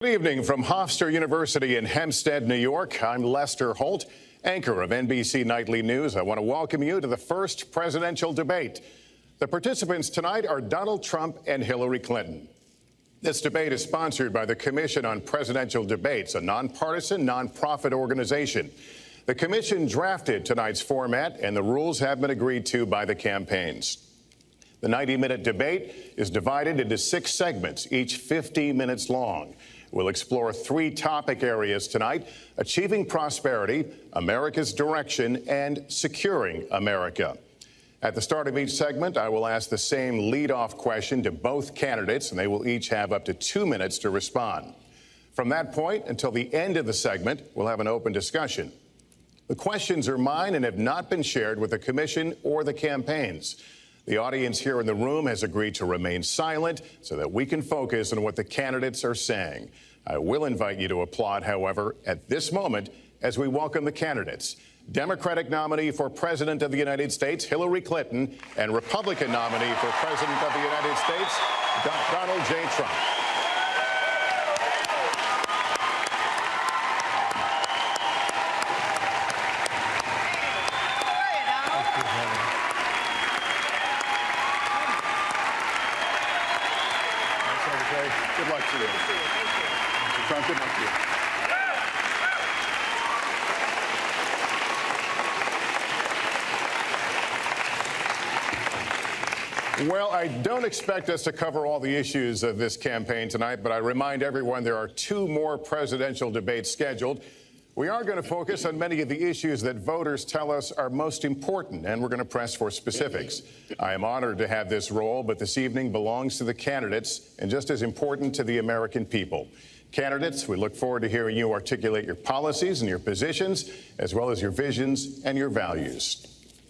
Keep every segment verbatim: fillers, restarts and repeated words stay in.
Good evening from Hofstra University in Hempstead, New York. I'm Lester Holt, anchor of N B C Nightly News. I want to welcome you to the first presidential debate. The participants tonight are Donald Trump and Hillary Clinton. This debate is sponsored by the Commission on Presidential Debates, a nonpartisan, nonprofit organization. The commission drafted tonight's format, and the rules have been agreed to by the campaigns. The ninety minute debate is divided into six segments, each fifty minutes long. We'll explore three topic areas tonight: achieving prosperity, America's direction, and securing America. At the start of each segment, I will ask the same lead-off question to both candidates, and they will each have up to two minutes to respond. From that point until the end of the segment, we'll have an open discussion. The questions are mine and have not been shared with the commission or the campaigns. The audience here in the room has agreed to remain silent so that we can focus on what the candidates are saying. I will invite you to applaud, however, at this moment as we welcome the candidates. Democratic nominee for President of the United States, Hillary Clinton, and Republican nominee for President of the United States, Donald J. Trump. Good luck to you. Mister Trump, good luck to you. Well, I don't expect us to cover all the issues of this campaign tonight, but I remind everyone there are two more presidential debates scheduled. We are going to focus on many of the issues that voters tell us are most important, and we're going to press for specifics. I am honored to have this role, but this evening belongs to the candidates and just as important to the American people. Candidates, we look forward to hearing you articulate your policies and your positions, as well as your visions and your values.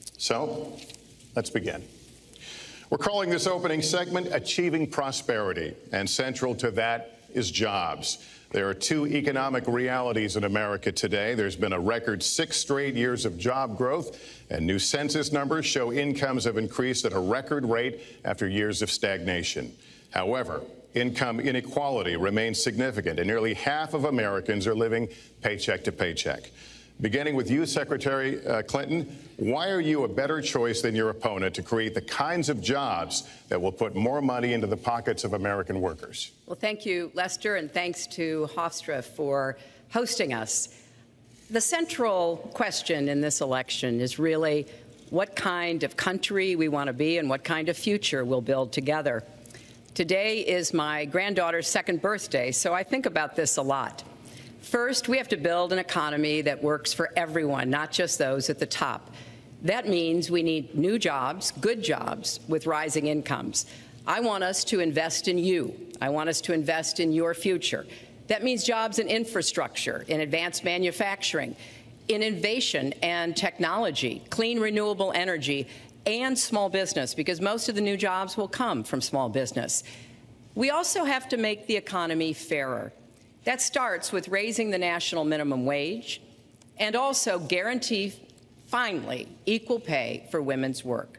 So, let's begin. We're calling this opening segment Achieving Prosperity, and central to that is jobs. There are two economic realities in America today. There's been a record six straight years of job growth, and new census numbers show incomes have increased at a record rate after years of stagnation. However, income inequality remains significant, and nearly half of Americans are living paycheck to paycheck. Beginning with you, Secretary uh, Clinton, why are you a better choice than your opponent to create the kinds of jobs that will put more money into the pockets of American workers? Well, thank you, Lester, and thanks to Hofstra for hosting us. The central question in this election is really what kind of country we want to be and what kind of future we'll build together. Today is my granddaughter's second birthday, so I think about this a lot. First, we have to build an economy that works for everyone, not just those at the top. That means we need new jobs, good jobs, with rising incomes. I want us to invest in you. I want us to invest in your future. That means jobs in infrastructure, in advanced manufacturing, in innovation and technology, clean renewable energy, and small business, because most of the new jobs will come from small business. We also have to make the economy fairer. That starts with raising the national minimum wage and also guarantee, finally, equal pay for women's work.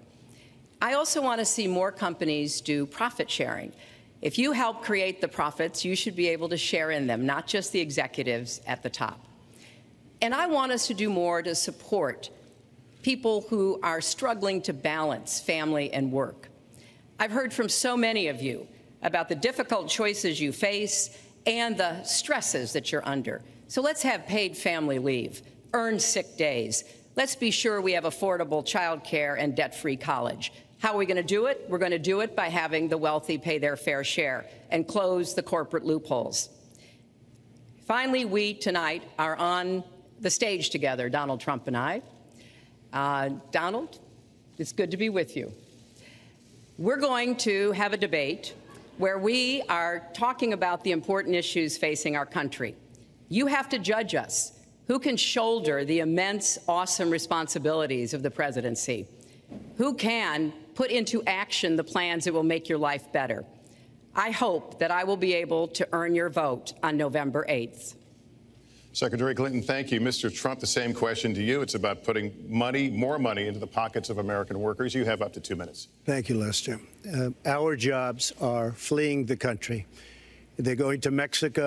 I also want to see more companies do profit sharing. If you help create the profits, you should be able to share in them, not just the executives at the top. And I want us to do more to support people who are struggling to balance family and work. I've heard from so many of you about the difficult choices you face and the stresses that you're under. So let's have paid family leave, earned sick days. Let's be sure we have affordable child care and debt-free college. How are we going to do it? We're going to do it by having the wealthy pay their fair share and close the corporate loopholes. Finally, we tonight are on the stage together, Donald Trump and I. Uh, Donald, it's good to be with you. We're going to have a debate where we are talking about the important issues facing our country. You have to judge us. Who can shoulder the immense, awesome responsibilities of the presidency? Who can put into action the plans that will make your life better? I hope that I will be able to earn your vote on November eighth. Secretary Clinton, thank you. Mister Trump, the same question to you. It's about putting money, more money into the pockets of American workers. You have up to two minutes. Thank you, Lester. Uh, our jobs are fleeing the country. They're going to Mexico.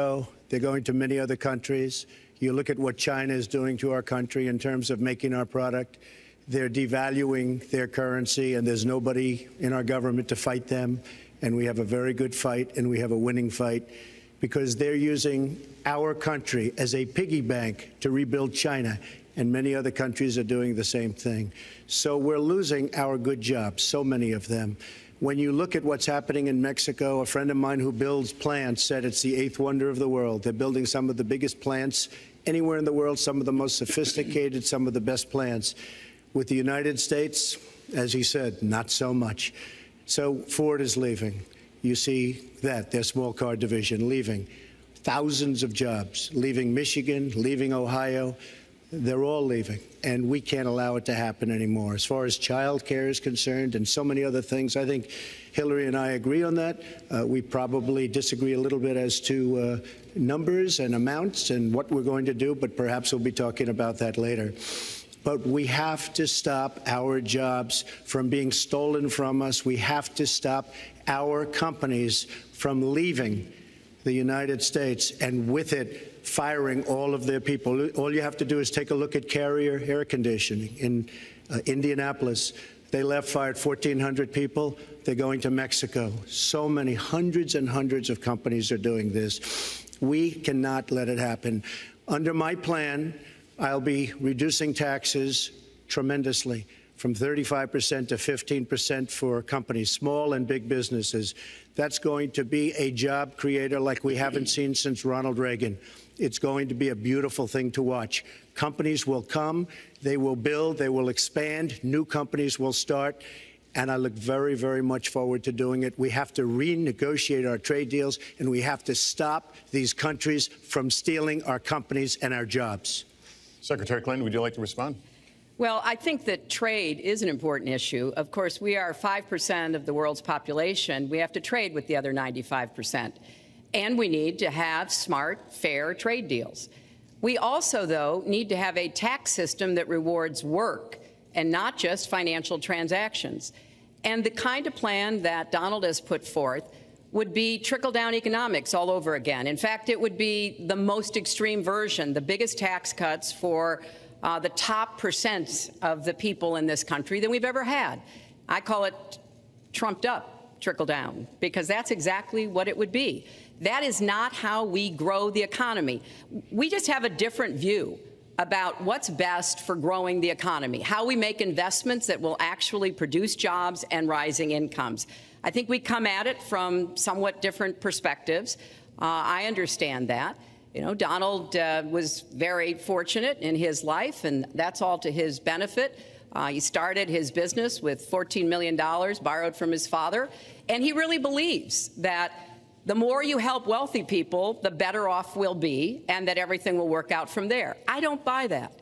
They're going to many other countries. You look at what China is doing to our country in terms of making our product. They're devaluing their currency, and there's nobody in our government to fight them. And we have a very good fight, and we have a winning fight, because they're using our country as a piggy bank to rebuild China, and many other countries are doing the same thing. So we're losing our good jobs, so many of them. When you look at what's happening in Mexico, a friend of mine who builds plants said it's the eighth wonder of the world. They're building some of the biggest plants anywhere in the world, some of the most sophisticated, some of the best plants. With the United States, as he said, not so much. So Ford is leaving. You see that, their small car division leaving. Thousands of jobs, leaving Michigan, leaving Ohio. They're all leaving, and we can't allow it to happen anymore. As far as child care is concerned and so many other things, I think Hillary and I agree on that. Uh, we probably disagree a little bit as to uh, numbers and amounts and what we're going to do, but perhaps we'll be talking about that later. But we have to stop our jobs from being stolen from us. We have to stop our companies from leaving the United States, and with it, firing all of their people. All you have to do is take a look at Carrier Air Conditioning in uh, Indianapolis. They left, fired fourteen hundred people. They're going to Mexico. So many, hundreds and hundreds of companies are doing this. We cannot let it happen. Under my plan, I'll be reducing taxes tremendously, from thirty-five percent to fifteen percent for companies, small and big businesses. That's going to be a job creator like we haven't seen since Ronald Reagan. It's going to be a beautiful thing to watch. Companies will come, they will build, they will expand, new companies will start, and I look very, very much forward to doing it. We have to renegotiate our trade deals, and we have to stop these countries from stealing our companies and our jobs. Secretary Clinton, would you like to respond? Well, I think that trade is an important issue. Of course, we are five percent of the world's population. We have to trade with the other ninety-five percent. And we need to have smart, fair trade deals. We also, though, need to have a tax system that rewards work and not just financial transactions. And the kind of plan that Donald has put forth would be trickle-down economics all over again. In fact, it would be the most extreme version, the biggest tax cuts for uh, the top percent of the people in this country than we've ever had. I call it trumped up trickle-down, because that's exactly what it would be. That is not how we grow the economy. We just have a different view about what's best for growing the economy, how we make investments that will actually produce jobs and rising incomes. I think we come at it from somewhat different perspectives. Uh, I understand that. You know, Donald uh, was very fortunate in his life, and that's all to his benefit. Uh, he started his business with fourteen million dollars borrowed from his father, and he really believes that the more you help wealthy people, the better off we'll be, and that everything will work out from there. I don't buy that.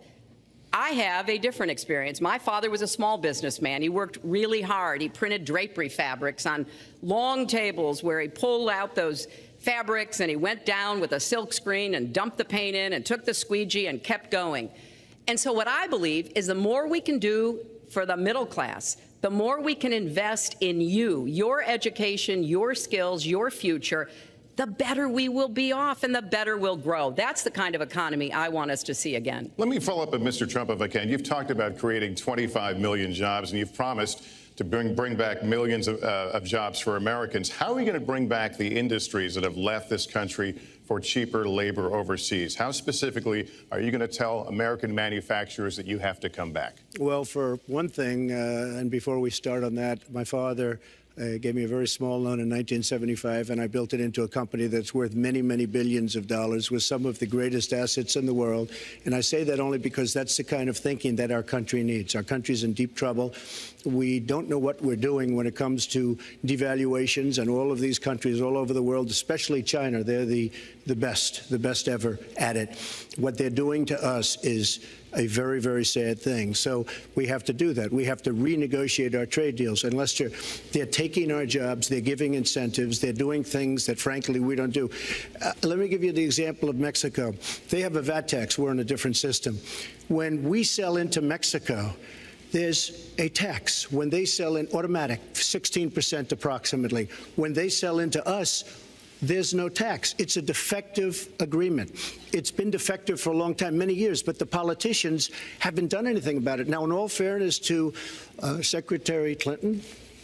I have a different experience. My father was a small businessman. He worked really hard. He printed drapery fabrics on long tables where he pulled out those fabrics and he went down with a silk screen and dumped the paint in and took the squeegee and kept going. And so what I believe is the more we can do for the middle class, the more we can invest in you, your education, your skills, your future, the better we will be off and the better we'll grow. That's the kind of economy I want us to see again. Let me follow up with Mister Trump, if I can. You've talked about creating twenty-five million jobs, and you've promised to bring, bring back millions of, uh, of jobs for Americans. How are we going to bring back the industries that have left this country for cheaper labor overseas? How specifically are you going to tell American manufacturers that you have to come back? Well, for one thing, uh, and before we start on that, my father Uh, gave me a very small loan in nineteen seventy-five, and I built it into a company that's worth many, many billions of dollars with some of the greatest assets in the world. And I say that only because that's the kind of thinking that our country needs. Our country's in deep trouble. We don't know what we're doing when it comes to devaluations, and all of these countries all over the world, especially China, they're the, the best, the best ever at it. What they're doing to us is a very, very sad thing. So we have to do that. We have to renegotiate our trade deals. And Lester, they're taking our jobs, they're giving incentives, they're doing things that, frankly, we don't do. Uh, let me give you the example of Mexico. They have a V A T tax. We're in a different system. When we sell into Mexico, there's a tax. When they sell in automatic, sixteen percent approximately. When they sell into us, there's no tax. It's a defective agreement. It's been defective for a long time, many years, but the politicians haven't done anything about it. Now, in all fairness to uh, Secretary Clinton,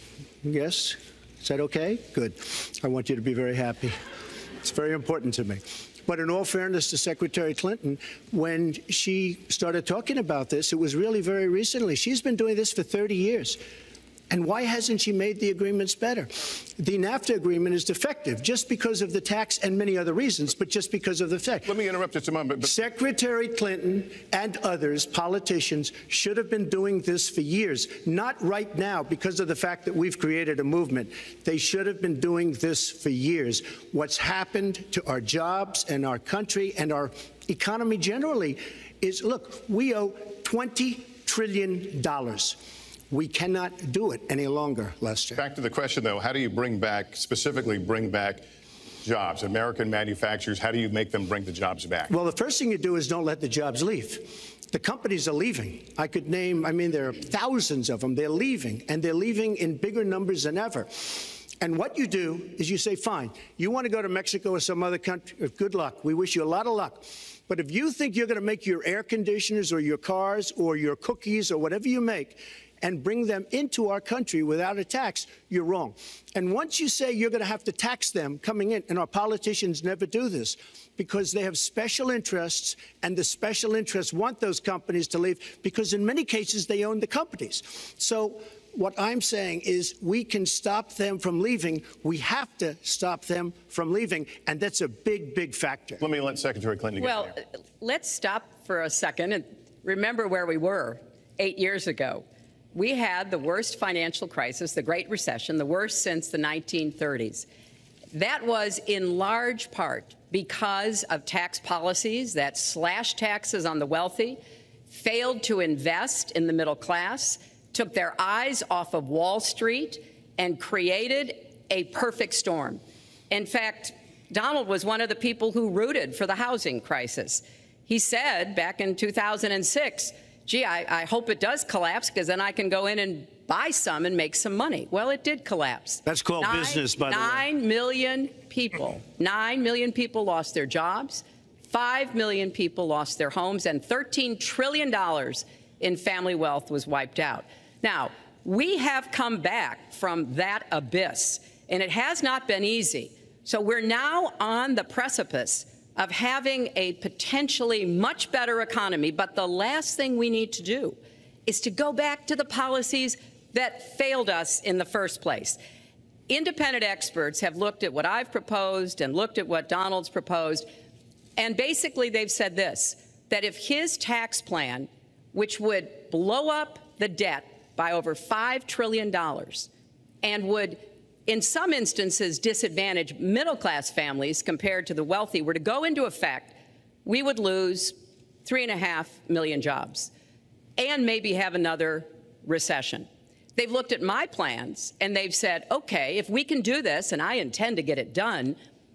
yes, is that okay? Good. I want you to be very happy. It's very important to me. But in all fairness to Secretary Clinton, when she started talking about this, it was really very recently. She's been doing this for thirty years. And why hasn't she made the agreements better? The NAFTA agreement is defective just because of the tax and many other reasons, but just because of the fact. Let me interrupt just a moment. But Secretary Clinton and others, politicians, should have been doing this for years, not right now because of the fact that we've created a movement. They should have been doing this for years. What's happened to our jobs and our country and our economy generally is, look, we owe twenty trillion dollars. We cannot do it any longer, Lester. Back to the question, though, how do you bring back, specifically bring back jobs, American manufacturers? How do you make them bring the jobs back? Well, the first thing you do is don't let the jobs leave. The companies are leaving. I could name, I mean, there are thousands of them. They're leaving, and they're leaving in bigger numbers than ever. And what you do is you say, fine, you want to go to Mexico or some other country, good luck. We wish you a lot of luck. But if you think you're going to make your air conditioners or your cars or your cookies or whatever you make and bring them into our country without a tax, you're wrong. And once you say you're going to have to tax them coming in, and our politicians never do this because they have special interests, and the special interests want those companies to leave because in many cases they own the companies. So what I'm saying is we can stop them from leaving. We have to stop them from leaving, and that's a big, big factor. Let me let Secretary Clinton get Well, there. let's stop for a second and remember where we were eight years ago. We had the worst financial crisis, the Great Recession, the worst since the nineteen thirties. That was in large part because of tax policies that slashed taxes on the wealthy, failed to invest in the middle class, took their eyes off of Wall Street, and created a perfect storm. In fact, Donald was one of the people who rooted for the housing crisis. He said back in two thousand six, gee, I, I hope it does collapse because then I can go in and buy some and make some money. Well, it did collapse. That's called nine, business, by the way. Nine million people, nine million people lost their jobs, five million people lost their homes, and thirteen trillion dollars in family wealth was wiped out. Now, we have come back from that abyss, and it has not been easy. So we're now on the precipice of having a potentially much better economy. But the last thing we need to do is to go back to the policies that failed us in the first place. Independent experts have looked at what I've proposed and looked at what Donald's proposed, and basically they've said this, that if his tax plan, which would blow up the debt by over five trillion dollars and would in some instances disadvantage middle-class families compared to the wealthy, were to go into effect, we would lose three and a half million jobs and maybe have another recession. They've looked at my plans and they've said, okay, if we can do this, and I intend to get it done,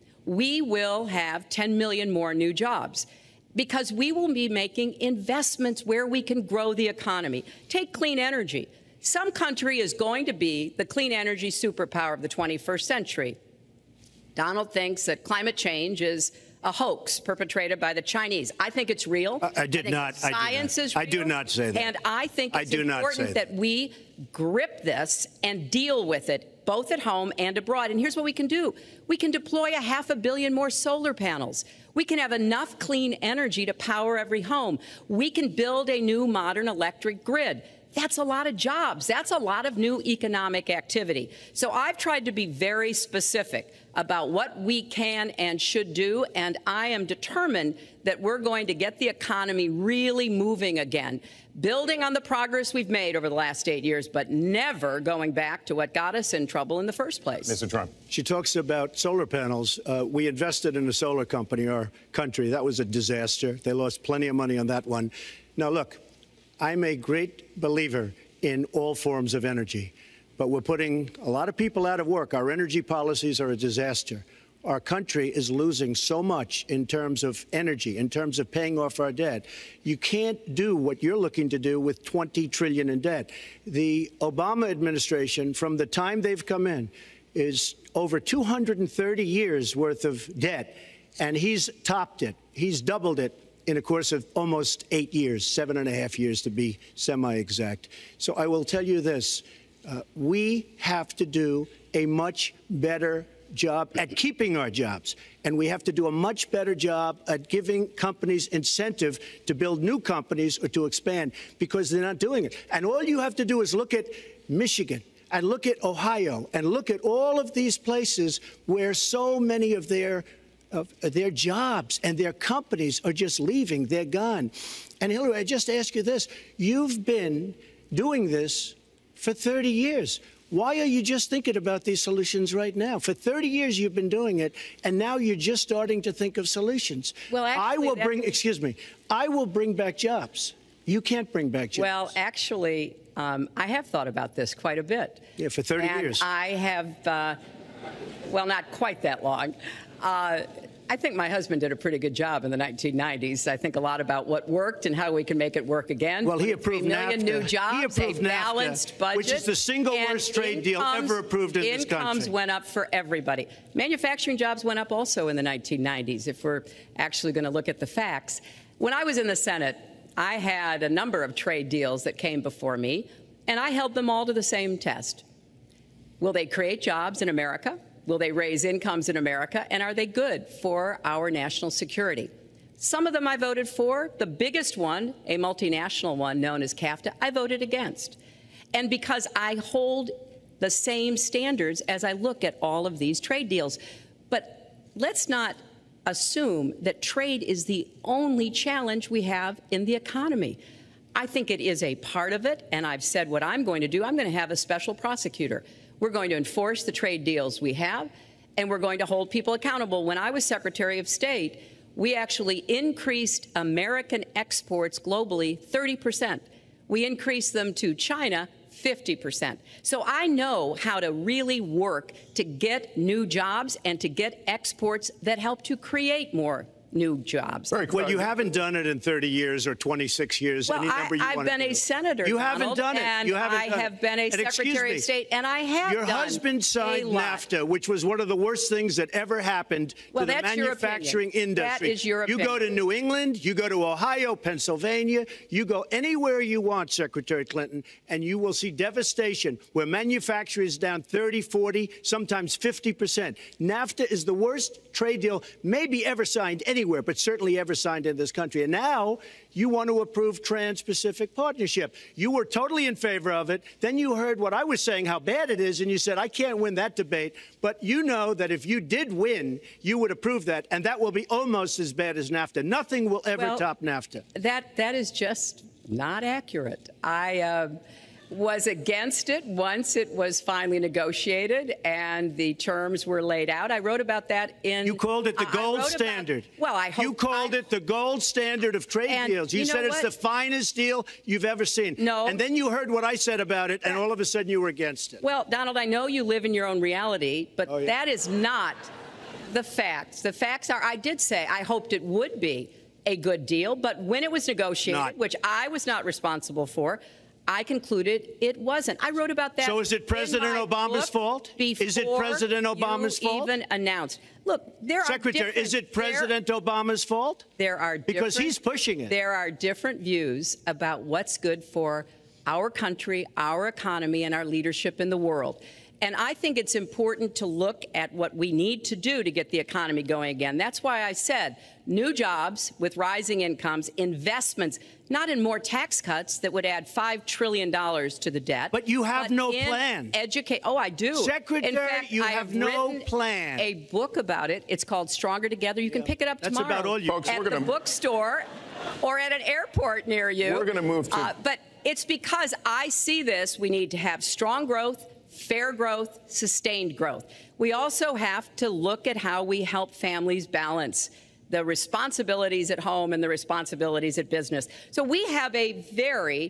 we will have ten million more new jobs because we will be making investments where we can grow the economy. Take clean energy. Some country is going to be the clean energy superpower of the twenty-first century. Donald thinks that climate change is a hoax perpetrated by the Chinese. I think it's real. I, I did I not. Science I is real. I do not say that. And I think it's I do important not say that. that we grip this and deal with it, both at home and abroad. And here's what we can do. We can deploy a half a billion more solar panels. We can have enough clean energy to power every home. We can build a new modern electric grid. That's a lot of jobs. That's a lot of new economic activity. So I've tried to be very specific about what we can and should do, and I am determined that we're going to get the economy really moving again, building on the progress we've made over the last eight years, but never going back to what got us in trouble in the first place. Mister Trump. She talks about solar panels. Uh, we invested in a solar company, our country. That was a disaster. They lost plenty of money on that one. Now, look, I'm a great believer in all forms of energy, but we're putting a lot of people out of work. Our energy policies are a disaster. Our country is losing so much in terms of energy, in terms of paying off our debt. You can't do what you're looking to do with twenty trillion dollars in debt. The Obama administration, from the time they've come in, is over two hundred thirty years worth of debt, and he's topped it. He's doubled it in a course of almost eight years, seven and a half years to be semi-exact. So I will tell you this. Uh, we have to do a much better job at keeping our jobs, and we have to do a much better job at giving companies incentive to build new companies or to expand, because they're not doing it. And all you have to do is look at Michigan and look at Ohio and look at all of these places where so many of their of their jobs and their companies are just leaving. They're gone. And Hillary, I just ask you this. You've been doing this for thirty years. Why are you just thinking about these solutions right now? For thirty years you've been doing it, and now you're just starting to think of solutions. Well, actually, I will bring, excuse me, I will bring back jobs. You can't bring back jobs. Well, actually, um, I have thought about this quite a bit. Yeah, for thirty and years. I have, uh, well, not quite that long. Uh, I think my husband did a pretty good job in the nineteen nineties. I think a lot about what worked and how we can make it work again. Well, he approved million NAFTA. new jobs, he approved a balanced NAFTA, budget, which is the single worst trade deal ever approved in this country. Incomes went up for everybody. Manufacturing jobs went up also in the nineteen nineties, if we're actually going to look at the facts. When I was in the Senate, I had a number of trade deals that came before me, and I held them all to the same test. Will they create jobs in America? Will they raise incomes in America? And are they good for our national security? Some of them I voted for. The biggest one, a multinational one known as CAFTA, I voted against. And because I hold the same standards as I look at all of these trade deals. But let's not assume that trade is the only challenge we have in the economy. I think it is a part of it, and I've said what I'm going to do. I'm going to have a special prosecutor. We're going to enforce the trade deals we have, and we're going to hold people accountable. When I was Secretary of State, we actually increased American exports globally thirty percent. We increased them to China fifty percent. So I know how to really work to get new jobs and to get exports that help to create more new jobs. Very well, you haven't done it in thirty years or twenty-six years. Well, any number you I, I've want been to a do. senator, You Donald, haven't done it. And you haven't I done have it. been a and Secretary me, of State, and I have Your done husband signed a lot. NAFTA, which was one of the worst things that ever happened well, to the that's manufacturing your industry. That is your you opinion. go to New England, you go to Ohio, Pennsylvania, you go anywhere you want, Secretary Clinton, and you will see devastation where manufacturing is down thirty, forty, sometimes fifty percent. NAFTA is the worst trade deal maybe ever signed anywhere, but certainly ever signed in this country. And now you want to approve Trans-Pacific Partnership. You were totally in favor of it. Then you heard what I was saying, how bad it is, and you said, I can't win that debate. But you know that if you did win, you would approve that, and that will be almost as bad as NAFTA. Nothing will ever well, top NAFTA. That, that is just not accurate. I uh, was against it once it was finally negotiated and the terms were laid out. I wrote about that in... You called it the gold standard. About, well, I hope... You called I, it the gold standard of trade and deals. You, you know said it's what? the finest deal you've ever seen. No. And then you heard what I said about it, and all of a sudden you were against it. Well, Donald, I know you live in your own reality, but oh, yeah. that is not the facts. The facts are, I did say I hoped it would be a good deal, but when it was negotiated, not. which I was not responsible for, I concluded it wasn't. I wrote about that. So is it President Obama's fault? Is it President Obama's you fault? Even announced. Look, there Secretary, are different, is it President there, Obama's fault? There are because he's pushing it. There are different views about what's good for our country, our economy, and our leadership in the world. And I think it's important to look at what we need to do to get the economy going again. That's why I said new jobs with rising incomes, investments, not in more tax cuts that would add five trillion dollars to the debt. But you have but no in plan. Educate. Oh, I do. Secretary, in fact, you I have, have no written plan. A book about it. It's called Stronger Together. You can yeah. pick it up That's tomorrow. about all you Folks, at we're the gonna... bookstore or at an airport near you. We're going to move to... Uh, but it's because I see this. We need to have strong growth, fair growth, sustained growth. We also have to look at how we help families balance the responsibilities at home and the responsibilities at business. So we have a very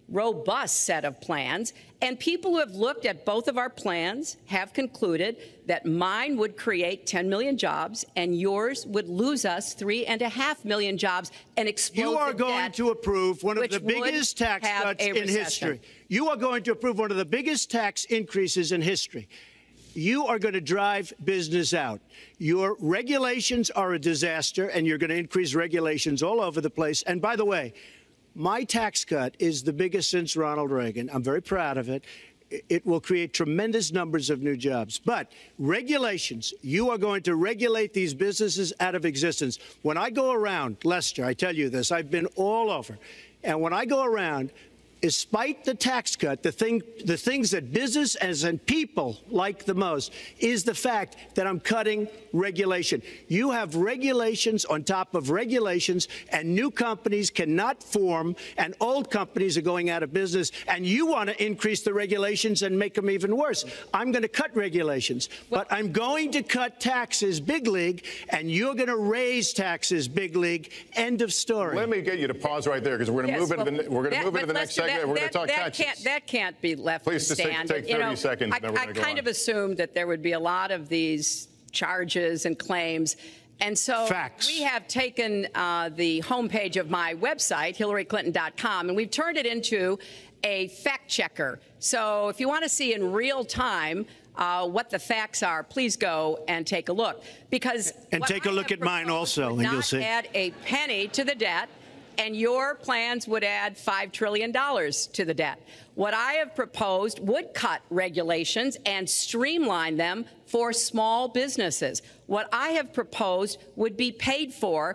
robust set of plans, and people who have looked at both of our plans have concluded that mine would create ten million jobs and yours would lose us three and a half million jobs and explode You are the going debt, to approve one of the biggest tax cuts in recession. history. You are going to approve one of the biggest tax increases in history. you are going to drive business out. Your regulations are a disaster, and you're going to increase regulations all over the place. And by the way, my tax cut is the biggest since Ronald Reagan. I'm very proud of it. It will create tremendous numbers of new jobs. But regulations, you are going to regulate these businesses out of existence. When I go around, Lester, I tell you this, I've been all over. And when I go around, despite the tax cut, the thing, the things that business and people like the most is the fact that I'm cutting regulation. You have regulations on top of regulations, and new companies cannot form, and old companies are going out of business, and you want to increase the regulations and make them even worse. I'm going to cut regulations, but I'm going to cut taxes big league, and you're going to raise taxes big league. End of story. Let me get you to pause right there, because we're going to Yes, move well, into the, we're going to move into the next segment. That, We're going that, to talk that taxes. Can't, that can't be left Please to just stand. take, take you thirty know, seconds. I, then we're I going to go kind on. of assumed that there would be a lot of these charges and claims. And so Facts. we have taken uh, the homepage of my website, hillary clinton dot com, and we've turned it into a fact checker. So if you want to see in real time uh, what the facts are, please go and take a look. Because And take a I look have at mine proposed also, would and you'll not see. add a penny to the debt, and your plans would add five trillion dollars to the debt. What I have proposed would cut regulations and streamline them for small businesses. What I have proposed would be paid for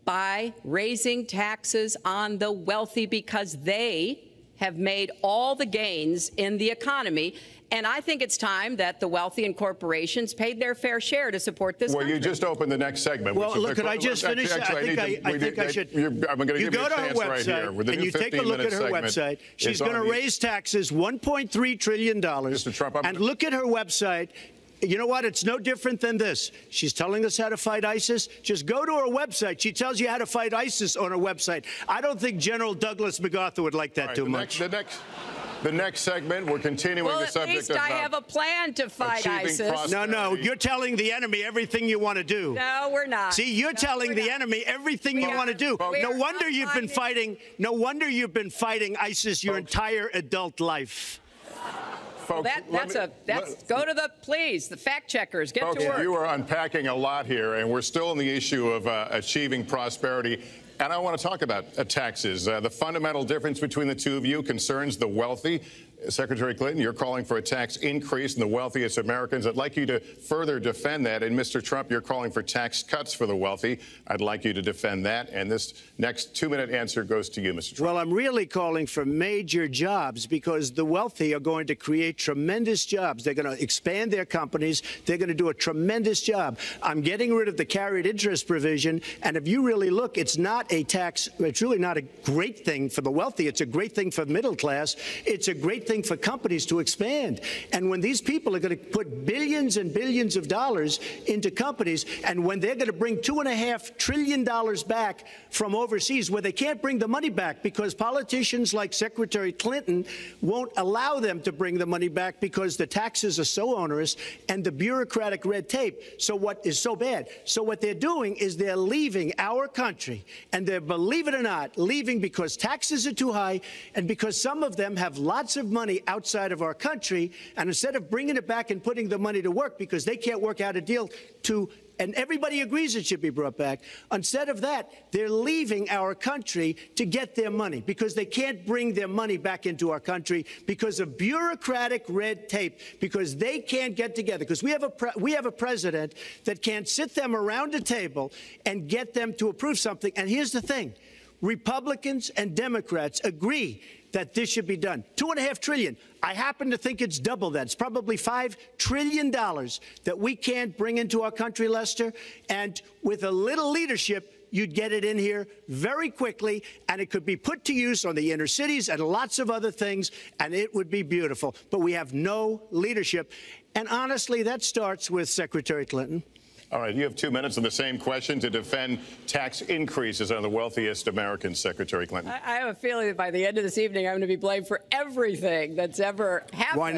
by raising taxes on the wealthy, because they have made all the gains in the economy. And I think it's time that the wealthy and corporations paid their fair share to support this Well, country. you just opened the next segment. Well, which is look, the- could I just actually, finish? actually, I think I, need to- I, we think need- I should. you're- I'm going to you give you go a to her chance right website here. With the and new you take a look at her fifteen-minute website. segment, She's it's going to on the- raise taxes one point three trillion dollars. Mister Trump, I'm and gonna- look at her website. You know what? It's no different than this. She's telling us how to fight ISIS. Just go to her website. She tells you how to fight ISIS on her website. I don't think General Douglas MacArthur would like that All right, too the much. Next, the next, the next segment, we're continuing well, the at subject least of I uh, have a plan to fight achieving ISIS. prosperity. No, no, you're telling the enemy everything you want to do. No, we're not. See, you're No, telling we're the not. enemy everything We you are- want to do. we No are wonder you've been outlining- fighting. No wonder you've been fighting ISIS your Folks. entire adult life. Folks, That, let that's me- a that's let- go to the please the fact checkers get Folks, to work. you are unpacking a lot here, and we're still on the issue of uh, achieving prosperity. And I want to talk about uh, taxes. Uh, the fundamental difference between the two of you concerns the wealthy. Secretary Clinton, you're calling for a tax increase in the wealthiest Americans. I'd like you to further defend that. And Mister Trump, you're calling for tax cuts for the wealthy. I'd like you to defend that. And this next two-minute answer goes to you, Mister Trump. Well, I'm really calling for major jobs, because the wealthy are going to create tremendous jobs. They're going to expand their companies. They're going to do a tremendous job. I'm getting rid of the carried interest provision. And if you really look, it's not a tax. It's really not a great thing for the wealthy. It's a great thing for the middle class. It's a great thing for companies to expand. And when these people are going to put billions and billions of dollars into companies, and when they're going to bring two and a half trillion dollars back from overseas, where they can't bring the money back because politicians like Secretary Clinton won't allow them to bring the money back because the taxes are so onerous and the bureaucratic red tape. So what is so bad? So what they're doing is they're leaving our country, and they're, believe it or not, leaving because taxes are too high and because some of them have lots of money outside of our country, and instead of bringing it back and putting the money to work because they can't work out a deal to, and everybody agrees it should be brought back, instead of that, they're leaving our country to get their money because they can't bring their money back into our country because of bureaucratic red tape, because they can't get together, because we have a pre we have a president that can't sit them around a table and get them to approve something. And here's the thing. Republicans and Democrats agree that this should be done. Two and a half trillion. I happen to think it's double that. It's probably five trillion dollars that we can't bring into our country, Lester. And with a little leadership, you'd get it in here very quickly, and it could be put to use on the inner cities and lots of other things, and it would be beautiful. But we have no leadership. And honestly, that starts with Secretary Clinton. All right, you have two minutes on the same question to defend tax increases on the wealthiest Americans, Secretary Clinton. I, I have a feeling that by the end of this evening, I'm going to be blamed for everything that's ever happened. Why not?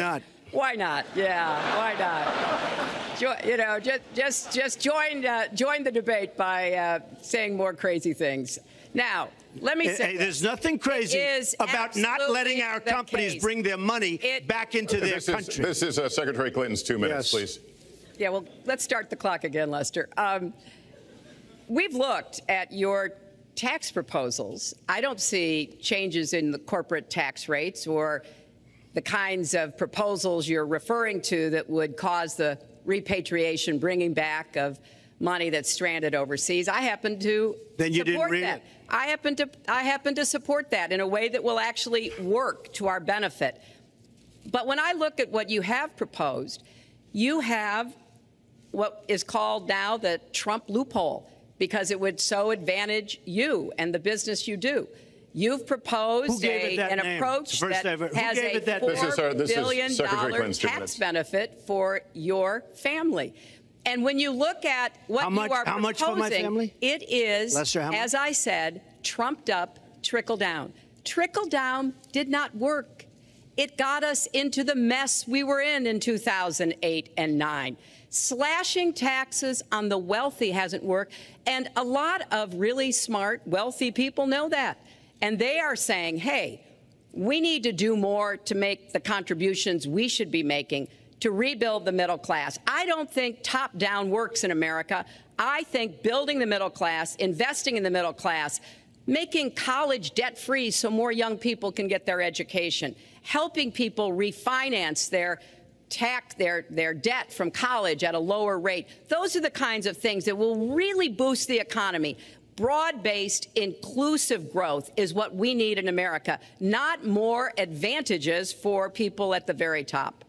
Why not? Yeah, why not? Jo you know, just just just join uh, join the debate by uh, saying more crazy things. Now, let me say, hey, there's nothing crazy about not letting our companies case. bring their money it, back into their this country. Is, this is uh, Secretary Clinton's two minutes, yes. please. Yeah, well, let's start the clock again, Lester. Um, we've looked at your tax proposals. I don't see changes in the corporate tax rates or the kinds of proposals you're referring to that would cause the repatriation, bringing back of money that's stranded overseas. I happen to then you support didn't read that. It. I happen to I happen to support that in a way that will actually work to our benefit. But when I look at what you have proposed, you have what is called now the Trump loophole, because it would so advantage you and the business you do. You've proposed a, an name? approach that ever, has a that four this is our, this billion is Secretary dollar tax benefit for your family. And when you look at what how much, you are how proposing, much for my family? It is, Lester, as I said, trumped up trickle down. Trickle down did not work. It got us into the mess we were in in two thousand eight and nine. Slashing taxes on the wealthy hasn't worked, and a lot of really smart, wealthy people know that. And they are saying, hey, we need to do more to make the contributions we should be making to rebuild the middle class. I don't think top-down works in America. I think building the middle class, investing in the middle class, making college debt-free so more young people can get their education, helping people refinance their tax their, their debt from college at a lower rate. Those are the kinds of things that will really boost the economy. Broad-based, inclusive growth is what we need in America, not more advantages for people at the very top.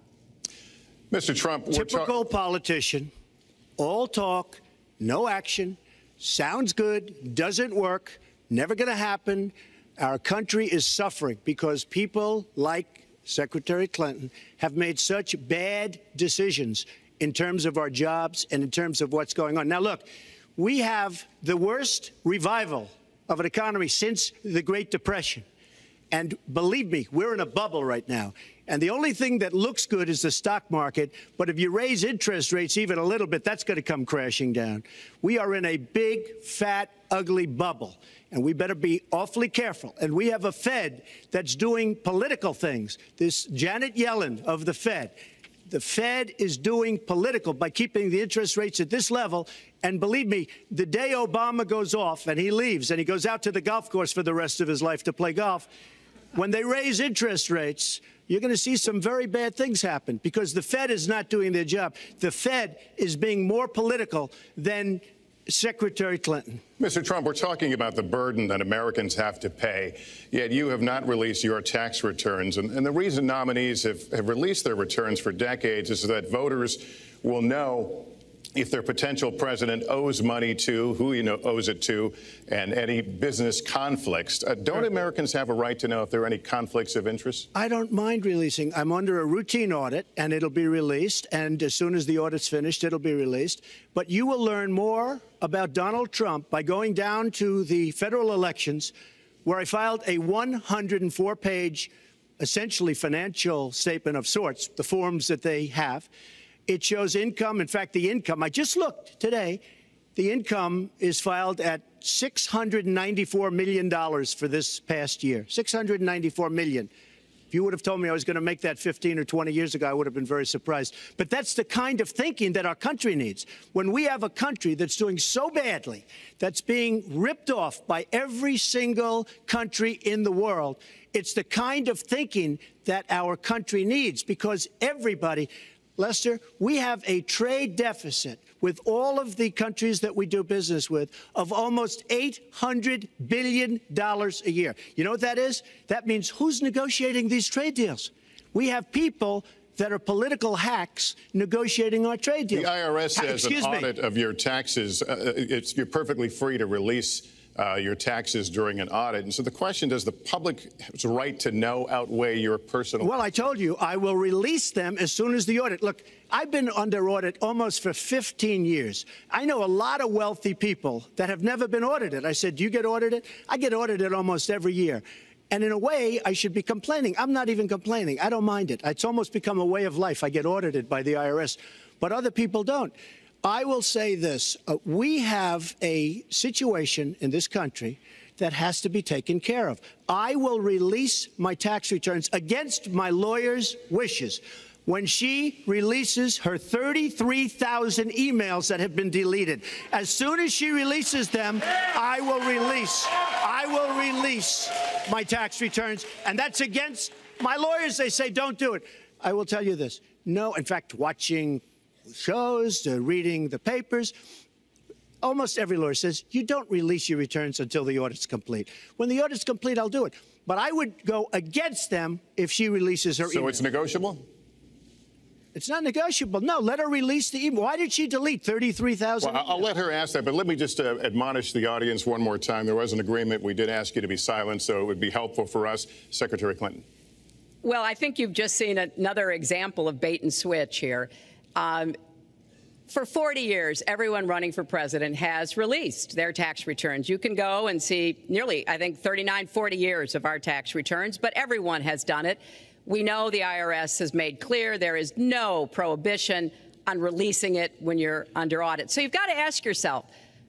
Mister Trump, we're typical politician, all talk, no action, sounds good, doesn't work, never going to happen. Our country is suffering because people like Secretary Clinton have made such bad decisions in terms of our jobs and in terms of what's going on. Now, look, we have the worst revival of an economy since the Great Depression. And believe me, we're in a bubble right now. And the only thing that looks good is the stock market. But if you raise interest rates even a little bit, that's going to come crashing down. We are in a big, fat, ugly bubble. And we better be awfully careful. And we have a Fed that's doing political things. This Janet Yellen of the Fed. The Fed is doing political by keeping the interest rates at this level. And believe me, the day Obama goes off and he leaves and he goes out to the golf course for the rest of his life to play golf, when they raise interest rates, you're going to see some very bad things happen because the Fed is not doing their job. The Fed is being more political than Secretary Clinton. Mister Trump, we're talking about the burden that Americans have to pay, yet you have not released your tax returns. And, and the reason nominees have, have released their returns for decades is that voters will know if their potential president owes money to, who he know, owes it to, and any business conflicts. Uh, don't Americans have a right to know if there are any conflicts of interest? I don't mind releasing. I'm under a routine audit, and it'll be released. And as soon as the audit's finished, it'll be released. But you will learn more about Donald Trump by going down to the federal elections, where I filed a one hundred four page, essentially financial statement of sorts, the forms that they have. It shows income. In fact, the income, I just looked today, the income is filed at six hundred ninety-four million dollars for this past year, six hundred ninety-four million dollars. If you would have told me I was going to make that fifteen or twenty years ago, I would have been very surprised. But that's the kind of thinking that our country needs. When we have a country that's doing so badly, that's being ripped off by every single country in the world, it's the kind of thinking that our country needs, because everybody, Lester, we have a trade deficit with all of the countries that we do business with of almost eight hundred billion dollars a year. You know what that is? That means who's negotiating these trade deals? We have people that are political hacks negotiating our trade deals. The I R S says an audit of your taxes, uh, it's, you're perfectly free to release Uh, your taxes during an audit. And so the question, does the public's right to know outweigh your personal? Well, I told you, I will release them as soon as the audit. Look, I've been under audit almost for fifteen years. I know a lot of wealthy people that have never been audited. I said, do you get audited? I get audited almost every year. And in a way, I should be complaining. I'm not even complaining. I don't mind it. It's almost become a way of life. I get audited by the I R S, but other people don't. I will say this. Uh, we have a situation in this country that has to be taken care of. I will release my tax returns against my lawyer's wishes when she releases her thirty-three thousand emails that have been deleted. As soon as she releases them, I will release, I will release my tax returns, and that's against my lawyers. They say don't do it. I will tell you this. No, in fact, watching shows, uh, reading the papers, almost every lawyer says you don't release your returns until the audit's complete. When the audit's complete, I'll do it. But I would go against them if she releases her email. So it's negotiable? It's not negotiable. No, let her release the email. Why did she delete thirty-three thousand? Well, I'll let her ask that, but let me just uh, admonish the audience one more time. There was an agreement. We did ask you to be silent, so it would be helpful for us. Secretary Clinton. Well, I think you've just seen another example of bait and switch here. Um, For forty years, everyone running for president has released their tax returns. You can go and see nearly, I think, thirty-nine, forty years of our tax returns, but everyone has done it. We know the I R S has made clear there is no prohibition on releasing it when you're under audit. So you've got to ask yourself,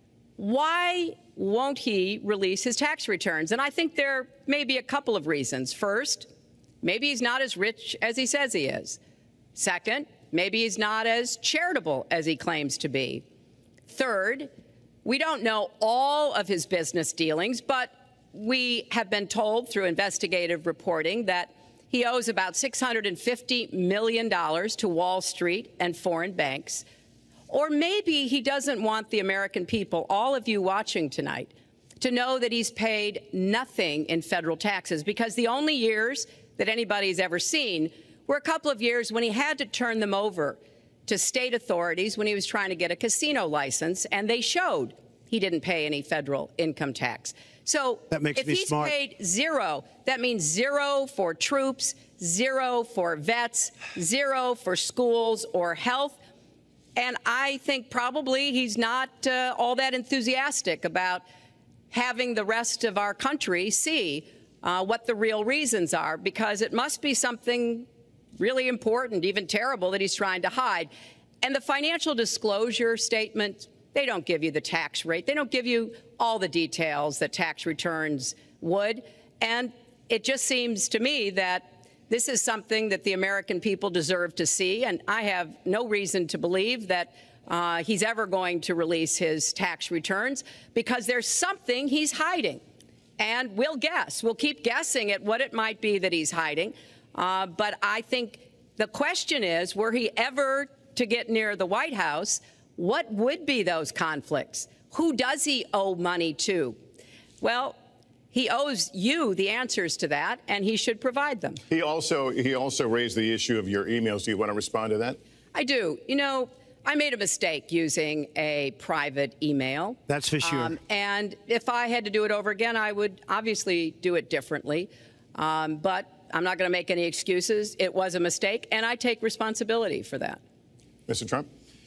why won't he release his tax returns? And I think there may be a couple of reasons. First, maybe he's not as rich as he says he is. Second, maybe he's not as charitable as he claims to be. Third, we don't know all of his business dealings, but we have been told through investigative reporting that he owes about six hundred fifty million dollars to Wall Street and foreign banks. Or maybe he doesn't want the American people, all of you watching tonight, to know that he's paid nothing in federal taxes, because the only years that anybody's ever seen were a couple of years when he had to turn them over to state authorities when he was trying to get a casino license, and they showed he didn't pay any federal income tax. So that makes if me he's smart. paid zero, that means zero for troops, zero for vets, zero for schools or health. And I think probably he's not uh, all that enthusiastic about having the rest of our country see uh, what the real reasons are, because it must be something really important, even terrible, that he's trying to hide. And the financial disclosure statement, they don't give you the tax rate. They don't give you all the details that tax returns would. And it just seems to me that this is something that the American people deserve to see. And I have no reason to believe that uh, he's ever going to release his tax returns, because there's something he's hiding. And we'll guess. We'll keep guessing at what it might be that he's hiding. Uh, but I think the question is, were he ever to get near the White House, what would be those conflicts? Who does he owe money to? Well, he owes you the answers to that, and he should provide them. He also he also raised the issue of your emails. Do you want to respond to that? I do. You know, I made a mistake using a private email. That's for sure. Um, and if I had to do it over again, I would obviously do it differently. Um, but I'm not going to make any excuses. It was a mistake, and I take responsibility for that. Mister Trump?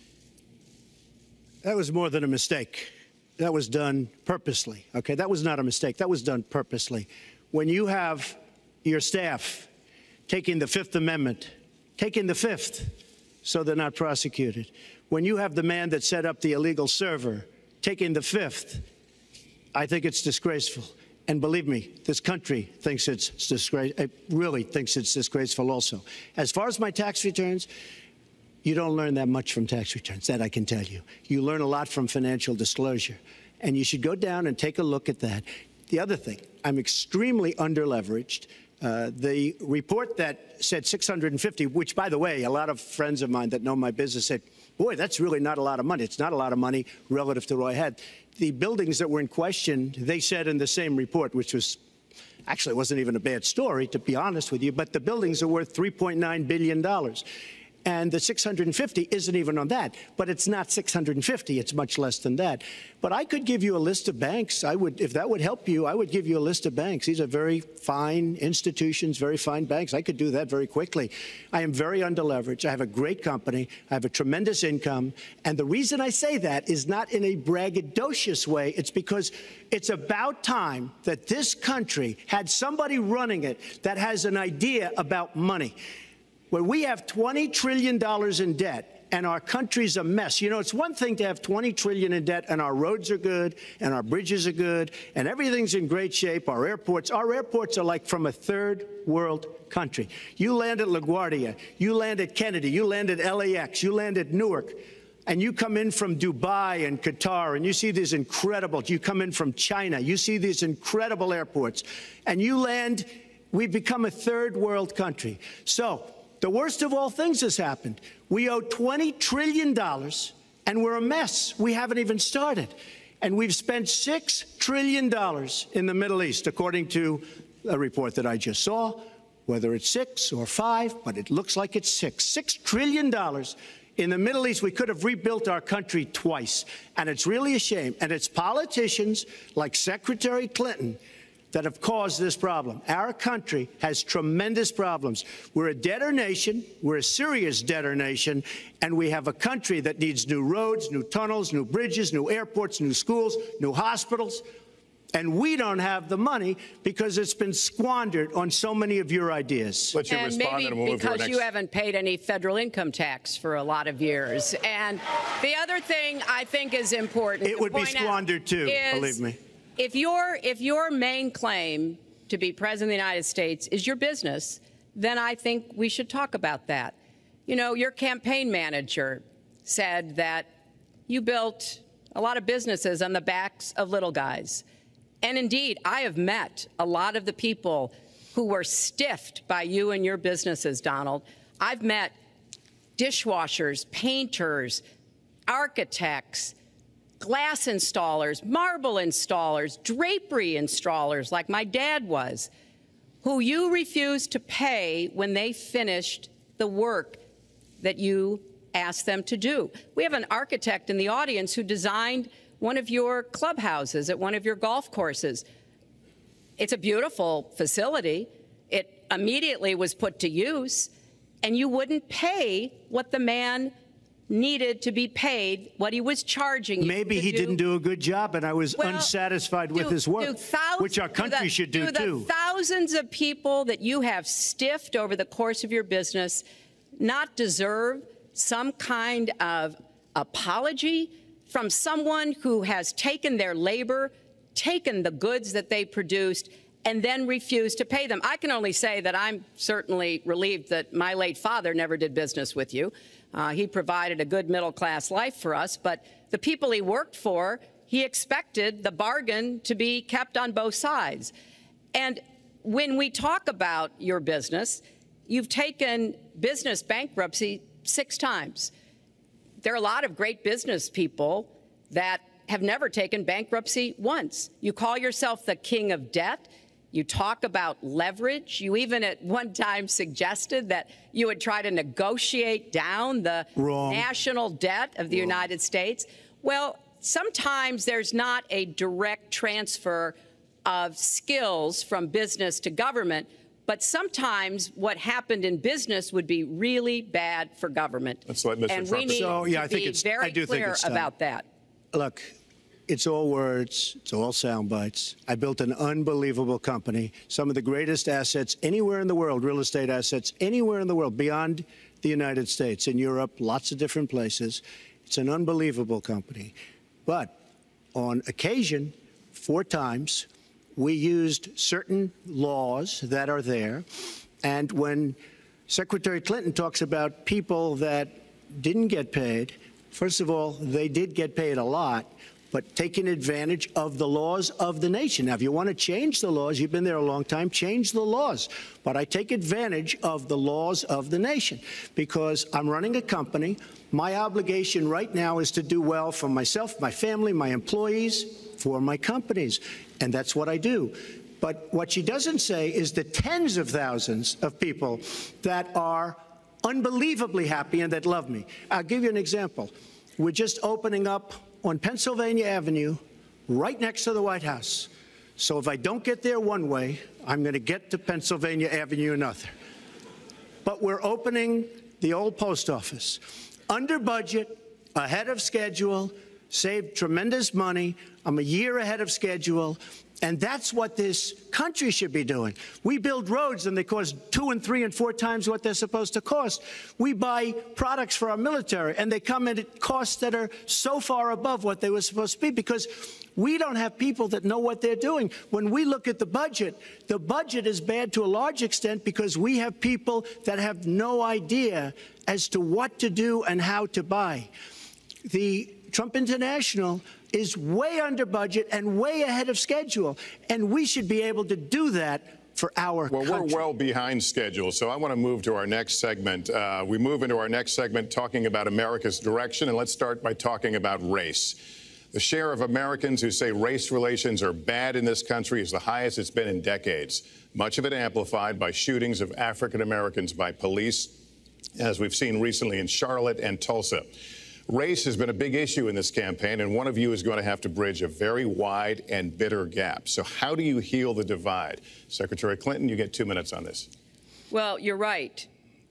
That was more than a mistake. That was done purposely. Okay, that was not a mistake. That was done purposely. When you have your staff taking the Fifth Amendment, taking the Fifth, so they're not prosecuted. When you have the man that set up the illegal server taking the Fifth, I think it's disgraceful. And believe me, this country thinks it's disgraceful. It really thinks it's disgraceful also. As far as my tax returns, you don't learn that much from tax returns, that I can tell you. You learn a lot from financial disclosure. And you should go down and take a look at that. The other thing, I'm extremely underleveraged. Uh, the report that said six hundred fifty, which, by the way, a lot of friends of mine that know my business said, boy, that's really not a lot of money. It's not a lot of money relative to what I had. The buildings that were in question, they said in the same report, which was actually wasn't even a bad story, to be honest with you, but the buildings are worth three point nine billion dollars. And the six hundred fifty isn't even on that. But it's not six hundred fifty. It's much less than that. But I could give you a list of banks. I would, if that would help you, I would give you a list of banks. These are very fine institutions, very fine banks. I could do that very quickly. I am very underleveraged. I have a great company. I have a tremendous income. And the reason I say that is not in a braggadocious way. It's because it's about time that this country had somebody running it that has an idea about money. When we have twenty trillion dollars in debt and our country's a mess. You know, it's one thing to have twenty trillion dollars in debt and our roads are good and our bridges are good and everything's in great shape. Our airports, our airports are like from a third world country. You land at LaGuardia, you land at Kennedy, you land at L A X, you land at Newark, and you come in from Dubai and Qatar and you see these incredible, you come in from China, you see these incredible airports, and you land, we've become a third world country. So, the worst of all things has happened. We owe twenty trillion dollars, and we're a mess. We haven't even started. And we've spent six trillion dollars in the Middle East, according to a report that I just saw, whether it's six or five, but it looks like it's six. Six trillion dollars in the Middle East. We could have rebuilt our country twice. And it's really a shame. And it's politicians like Secretary Clinton that have caused this problem. Our country has tremendous problems. We're a debtor nation, we're a serious debtor nation, and we have a country that needs new roads, new tunnels, new bridges, new airports, new schools, new hospitals, and we don't have the money because it's been squandered on so many of your ideas. Let you and respond maybe and we'll move to our because next. you haven't paid any federal income tax for a lot of years. And the other thing I think is important It would be squandered too, believe me. If your, if your main claim to be president of the United States is your business, then I think we should talk about that. You know, your campaign manager said that you built a lot of businesses on the backs of little guys. And indeed, I have met a lot of the people who were stiffed by you and your businesses, Donald. I've met dishwashers, painters, architects, glass installers, marble installers, drapery installers, like my dad was, who you refused to pay when they finished the work that you asked them to do. We have an architect in the audience who designed one of your clubhouses at one of your golf courses. It's a beautiful facility. It immediately was put to use, and you wouldn't pay what the man needed to be paid, what he was charging you. Maybe he do. didn't do a good job, and I was well, unsatisfied with do, his work, thousands, which our country the, should do, do the too. Thousands of people that you have stiffed over the course of your business not deserve some kind of apology from someone who has taken their labor, taken the goods that they produced, and then refused to pay them. I can only say that I'm certainly relieved that my late father never did business with you. Uh, he provided a good middle-class life for us, but the people he worked for, he expected the bargain to be kept on both sides. And when we talk about your business, you've taken business bankruptcy six times. There are a lot of great business people that have never taken bankruptcy once. You call yourself the king of debt. You talk about leverage. You even at one time suggested that you would try to negotiate down the Wrong. national debt of the Wrong. United States. Well, sometimes there's not a direct transfer of skills from business to government, but sometimes what happened in business would be really bad for government. Let's let Mister And Trump we need So, yeah, to I think be it's- very I do think clear it's time. about that. Look, it's all words. It's all sound bites. I built an unbelievable company, some of the greatest assets anywhere in the world, real estate assets anywhere in the world, beyond the United States, in Europe, lots of different places. It's an unbelievable company. But on occasion, four times, we used certain laws that are there. And when Secretary Clinton talks about people that didn't get paid, first of all, they did get paid a lot, but taking advantage of the laws of the nation. Now, if you want to change the laws, you've been there a long time, change the laws. But I take advantage of the laws of the nation because I'm running a company. My obligation right now is to do well for myself, my family, my employees, for my companies. And that's what I do. But what she doesn't say is the tens of thousands of people that are unbelievably happy and that love me. I'll give you an example. We're just opening up on Pennsylvania Avenue, right next to the White House. So if I don't get there one way, I'm going to get to Pennsylvania Avenue another. But we're opening the old post office. Under budget, ahead of schedule, saved tremendous money. I'm a year ahead of schedule. And that's what this country should be doing. We build roads and they cost two and three and four times what they're supposed to cost. We buy products for our military and they come in at costs that are so far above what they were supposed to be because we don't have people that know what they're doing. When we look at the budget, the budget is bad to a large extent because we have people that have no idea as to what to do and how to buy. The Trump International is way under budget and way ahead of schedule, and we should be able to do that for our well, country. We're well behind schedule, so I want to move to our next segment. Uh, we move into our next segment talking about America's direction, and let's start by talking about race. The share of Americans who say race relations are bad in this country is the highest it's been in decades, much of it amplified by shootings of African Americans by police, as we've seen recently in Charlotte and Tulsa. Race has been a big issue in this campaign, and one of you is going to have to bridge a very wide and bitter gap. So how do you heal the divide? Secretary Clinton, you get two minutes on this. Well, you're right.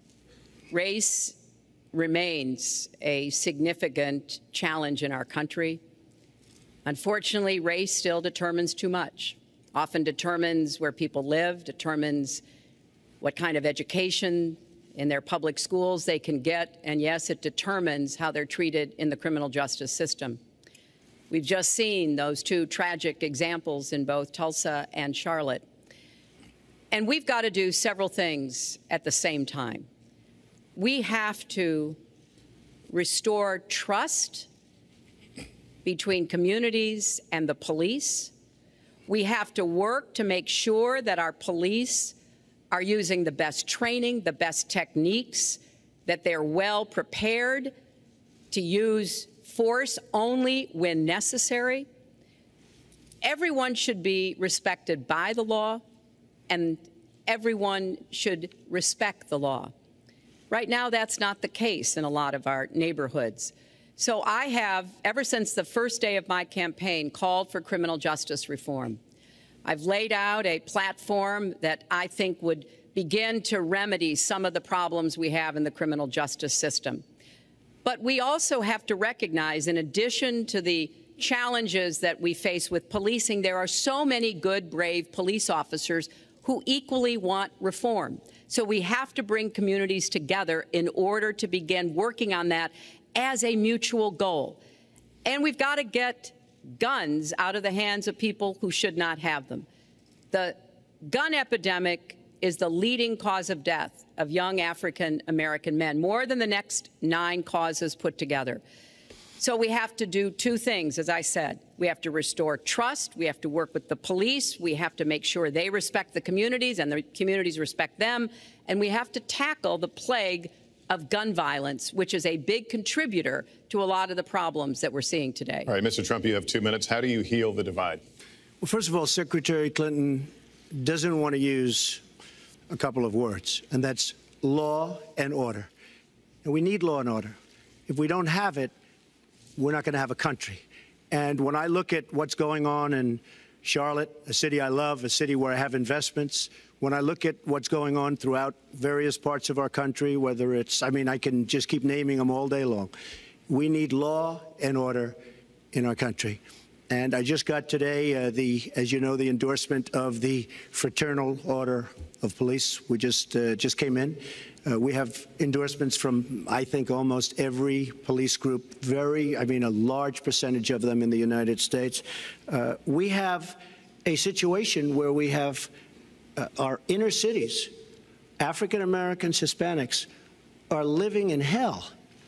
Race remains a significant challenge in our country. Unfortunately, race still determines too much, often determines where people live, determines what kind of education in their public schools they can get, and yes, it determines how they're treated in the criminal justice system. We've just seen those two tragic examples in both Tulsa and Charlotte. And we've got to do several things at the same time. We have to restore trust between communities and the police. We have to work to make sure that our police are using the best training, the best techniques, that they're well prepared to use force only when necessary. Everyone should be respected by the law, and everyone should respect the law. Right now, that's not the case in a lot of our neighborhoods. So I have, ever since the first day of my campaign, called for criminal justice reform. I've laid out a platform that I think would begin to remedy some of the problems we have in the criminal justice system. But we also have to recognize, in addition to the challenges that we face with policing, there are so many good, brave police officers who equally want reform. So we have to bring communities together in order to begin working on that as a mutual goal. And we've got to get guns out of the hands of people who should not have them. The gun epidemic is the leading cause of death of young African American men, more than the next nine causes put together. So we have to do two things, as I said. We have to restore trust. We have to work with the police. We have to make sure they respect the communities and the communities respect them. And we have to tackle the plague of gun violence, which is a big contributor to a lot of the problems that we're seeing today. All right, Mister Trump, you have two minutes. How do you heal the divide? Well, first of all, Secretary Clinton doesn't want to use a couple of words, and that's law and order. And we need law and order. If we don't have it, we're not going to have a country. And when I look at what's going on in Charlotte, a city I love, a city where I have investments, when I look at what's going on throughout various parts of our country, whether it's, I mean, I can just keep naming them all day long. We need law and order in our country. And I just got today, uh, the, as you know, the endorsement of the Fraternal Order of Police. We just uh, just came in. Uh, we have endorsements from, I think, almost every police group, very, I mean, a large percentage of them in the United States. Uh, we have a situation where we have uh, our inner cities, African Americans, Hispanics, are living in hell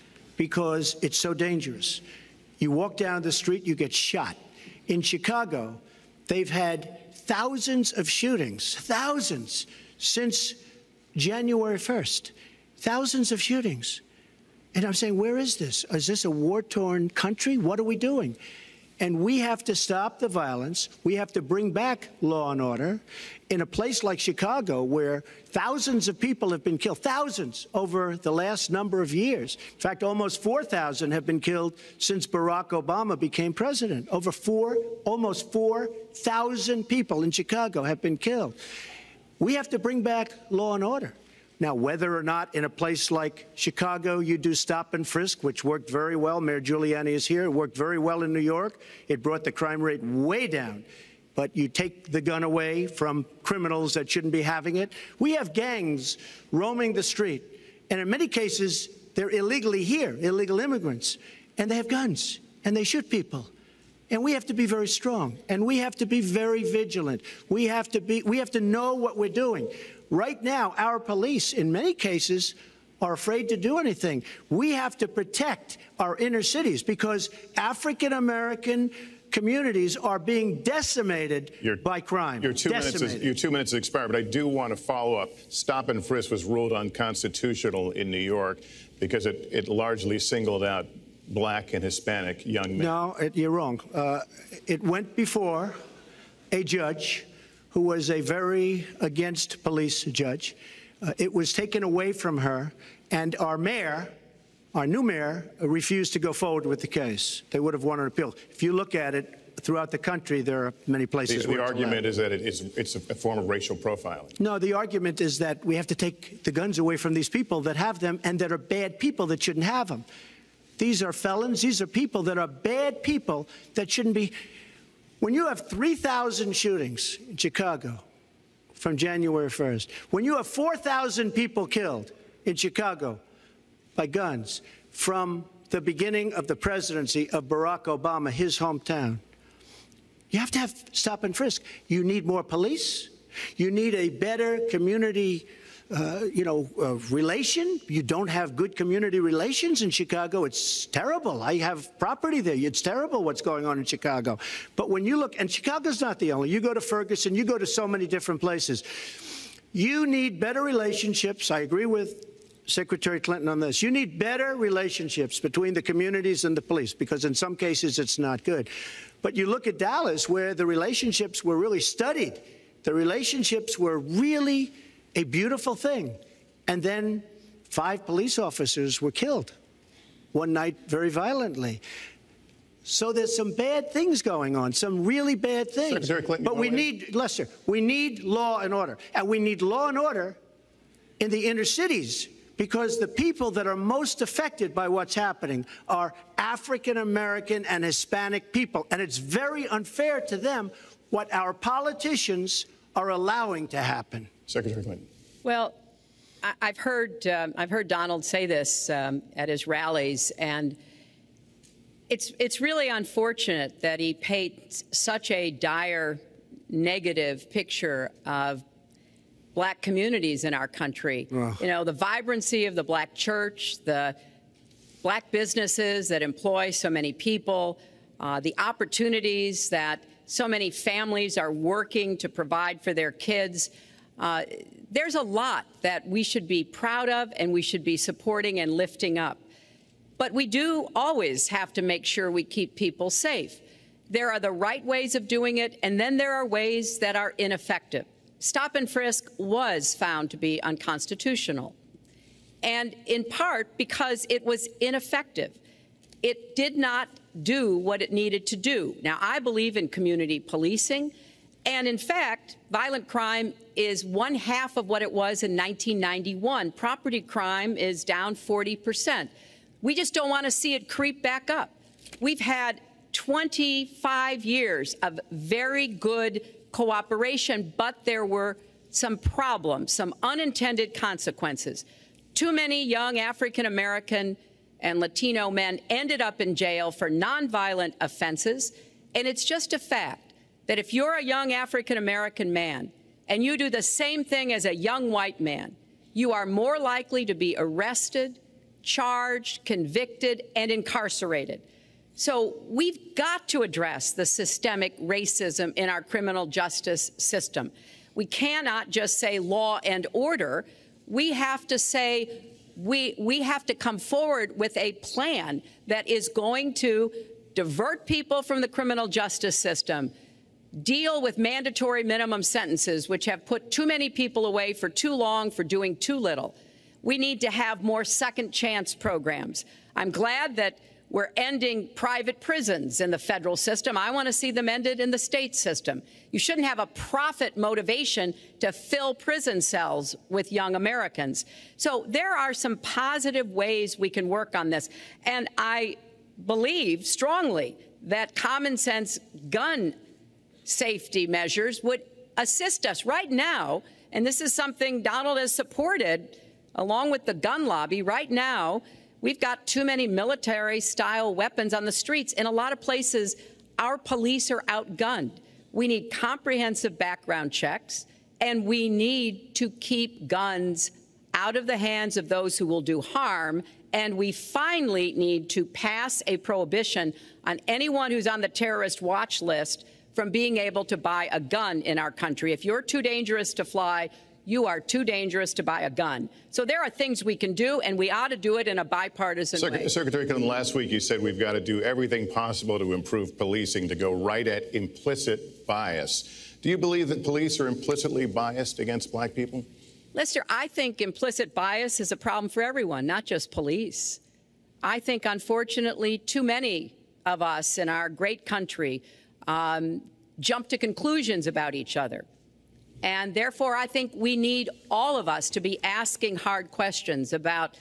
because it's so dangerous. You walk down the street, you get shot. In Chicago, they've had thousands of shootings, thousands, since January first, thousands of shootings. And I'm saying, where is this? Is this a war-torn country? What are we doing? And we have to stop the violence. We have to bring back law and order. In a place like Chicago, where thousands of people have been killed, thousands over the last number of years. In fact, almost four thousand have been killed since Barack Obama became president. Over four, almost four thousand people in Chicago have been killed. We have to bring back law and order. Now, whether or not in a place like Chicago you do stop and frisk, which worked very well, Mayor Giuliani is here, it worked very well in New York. It brought the crime rate way down. But you take the gun away from criminals that shouldn't be having it. We have gangs roaming the street, and in many cases, they're illegally here, illegal immigrants, and they have guns, and they shoot people. And we have to be very strong, and we have to be very vigilant. We have to be, we have to know what we're doing. Right now, our police, in many cases, are afraid to do anything. We have to protect our inner cities because African-American communities are being decimated your, by crime. Your two, minutes is, your two minutes has expired, but I do want to follow up. Stop and frisk was ruled unconstitutional in New York because it, it largely singled out black and Hispanic young men. No, it, you're wrong. Uh, it went before a judge who was a very against police judge. Uh, it was taken away from her, and our mayor, our new mayor, refused to go forward with the case. They would have won an appeal. If you look at it throughout the country, there are many places the, where the it's argument allowed. is that it is, it's a form of racial profiling. No, the argument is that we have to take the guns away from these people that have them and that are bad people that shouldn't have them. These are felons. These are people that are bad people that shouldn't be. When you have three thousand shootings in Chicago from January first, when you have four thousand people killed in Chicago by guns from the beginning of the presidency of Barack Obama, his hometown, you have to have stop and frisk. You need more police. You need a better community Uh, you know, uh, relation. You don't have good community relations in Chicago. It's terrible. I have property there. It's terrible what's going on in Chicago. But when you look, and Chicago's not the only, you go to Ferguson, you go to so many different places. You need better relationships. I agree with Secretary Clinton on this. You need better relationships between the communities and the police, because in some cases it's not good. But you look at Dallas, where the relationships were really studied. The relationships were really a beautiful thing. And then five police officers were killed one night very violently. So there's some bad things going on, some really bad things. Secretary Clinton, but we need, Lester, we need law and order. And we need law and order in the inner cities, because the people that are most affected by what's happening are African-American and Hispanic people. And it's very unfair to them what our politicians are allowing to happen. Secretary Clinton. Well, I've heard um, I've heard Donald say this um, at his rallies, and it's it's really unfortunate that he paints such a dire, negative picture of black communities in our country. Ugh. You know, the vibrancy of the black church, the black businesses that employ so many people, uh, the opportunities that so many families are working to provide for their kids. Uh, there's a lot that we should be proud of and we should be supporting and lifting up. But we do always have to make sure we keep people safe. There are the right ways of doing it, and then there are ways that are ineffective. Stop and frisk was found to be unconstitutional, and in part because it was ineffective. It did not do what it needed to do. Now, I believe in community policing, and in fact, violent crime is one half of what it was in nineteen ninety-one. Property crime is down forty percent. We just don't want to see it creep back up. We've had twenty-five years of very good cooperation, but there were some problems, some unintended consequences. Too many young African-American and Latino men ended up in jail for nonviolent offenses, and it's just a fact that if you're a young African-American man and you do the same thing as a young white man, you are more likely to be arrested, charged, convicted, and incarcerated. So we've got to address the systemic racism in our criminal justice system. We cannot just say law and order. We have to say we, we have to come forward with a plan that is going to divert people from the criminal justice system, deal with mandatory minimum sentences, which have put too many people away for too long for doing too little. We need to have more second chance programs. I'm glad that we're ending private prisons in the federal system. I want to see them ended in the state system. You shouldn't have a profit motivation to fill prison cells with young Americans. So there are some positive ways we can work on this. And I believe strongly that common sense gun safety measures would assist us right now. And this is something Donald has supported along with the gun lobby. Right now, we've got too many military-style weapons on the streets. In a lot of places, our police are outgunned. We need comprehensive background checks, and we need to keep guns out of the hands of those who will do harm. And we finally need to pass a prohibition on anyone who's on the terrorist watch list from being able to buy a gun in our country. If you're too dangerous to fly, you are too dangerous to buy a gun. So there are things we can do, and we ought to do it in a bipartisan Sec way. Secretary Clinton, last week you said we've got to do everything possible to improve policing, to go right at implicit bias. Do you believe that police are implicitly biased against black people? Lester, I think implicit bias is a problem for everyone, not just police. I think, unfortunately, too many of us in our great country um, jump to conclusions about each other. And therefore, I think we need all of us to be asking hard questions about,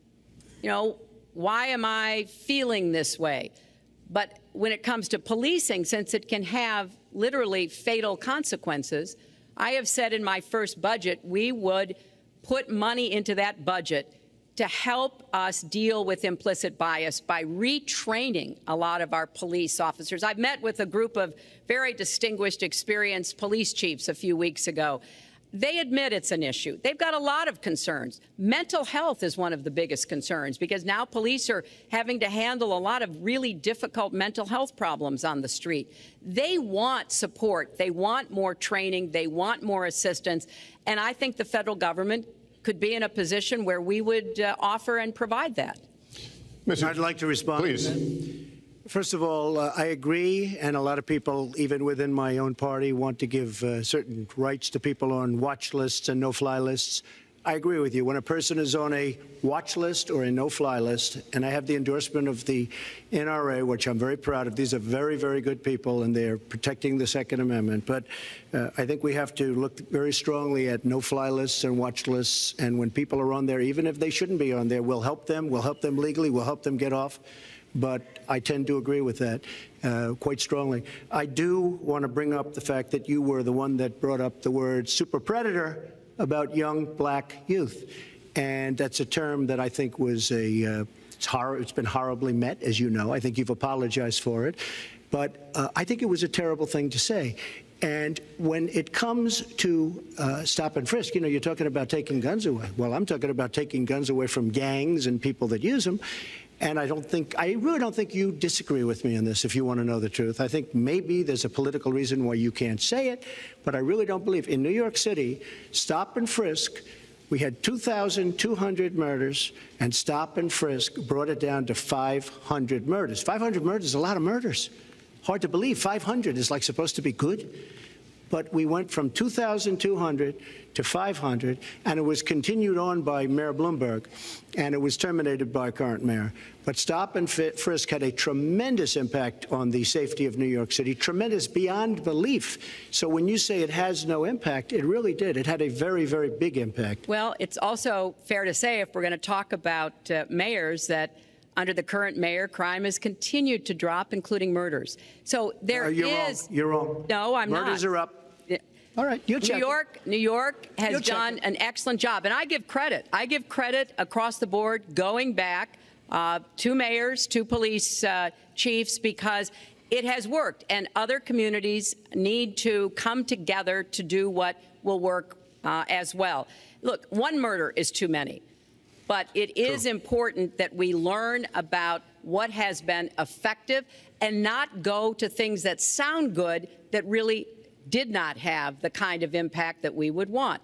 you know, why am I feeling this way? But when it comes to policing, since it can have literally fatal consequences, I have said in my first budget we would put money into that budget to help us deal with implicit bias by retraining a lot of our police officers. I've met with a group of very distinguished, experienced police chiefs a few weeks ago. They admit it's an issue. They've got a lot of concerns. Mental health is one of the biggest concerns because now police are having to handle a lot of really difficult mental health problems on the street. They want support. They want more training. They want more assistance. And I think the federal government could be in a position where we would uh, offer and provide that. Mister I'd like to respond. Please. First of all, uh, I agree, and a lot of people, even within my own party, want to give uh, certain rights to people on watch lists and no-fly lists. I agree with you. When a person is on a watch list or a no-fly list, and I have the endorsement of the N R A, which I'm very proud of. These are very, very good people, and they're protecting the Second Amendment. But uh, I think we have to look very strongly at no-fly lists and watch lists. And when people are on there, even if they shouldn't be on there, we'll help them. We'll help them legally. We'll help them get off. But I tend to agree with that uh, quite strongly. I do want to bring up the fact that you were the one that brought up the word super predator about young black youth. And that's a term that I think was a, uh, it's, hor it's been horribly met, as you know. I think you've apologized for it. But uh, I think it was a terrible thing to say. And when it comes to uh, stop and frisk, you know, you're talking about taking guns away. Well, I'm talking about taking guns away from gangs and people that use them. And I don't think, I really don't think you disagree with me on this, if you want to know the truth. I think maybe there's a political reason why you can't say it, but I really don't believe. In New York City, stop and frisk, we had two thousand two hundred murders, and stop and frisk brought it down to five hundred murders. five hundred murders is a lot of murders. Hard to believe. five hundred is like supposed to be good. But we went from two thousand two hundred to five hundred, and it was continued on by Mayor Bloomberg, and it was terminated by current mayor. But stop and frisk had a tremendous impact on the safety of New York City, tremendous beyond belief. So when you say it has no impact, it really did. It had a very, very big impact. Well, it's also fair to say, if we're going to talk about uh, mayors, that under the current mayor, crime has continued to drop, including murders. So there uh, you're is. Wrong. You're wrong. No, I'm Murders not. Murders are up. All right, you'll check New York, it. New York has You'll done an excellent job, and I give credit. I give credit across the board, going back uh, to mayors, to police uh, chiefs, because it has worked, and other communities need to come together to do what will work uh, as well. Look, one murder is too many, but it is True. important that we learn about what has been effective and not go to things that sound good that really did not have the kind of impact that we would want.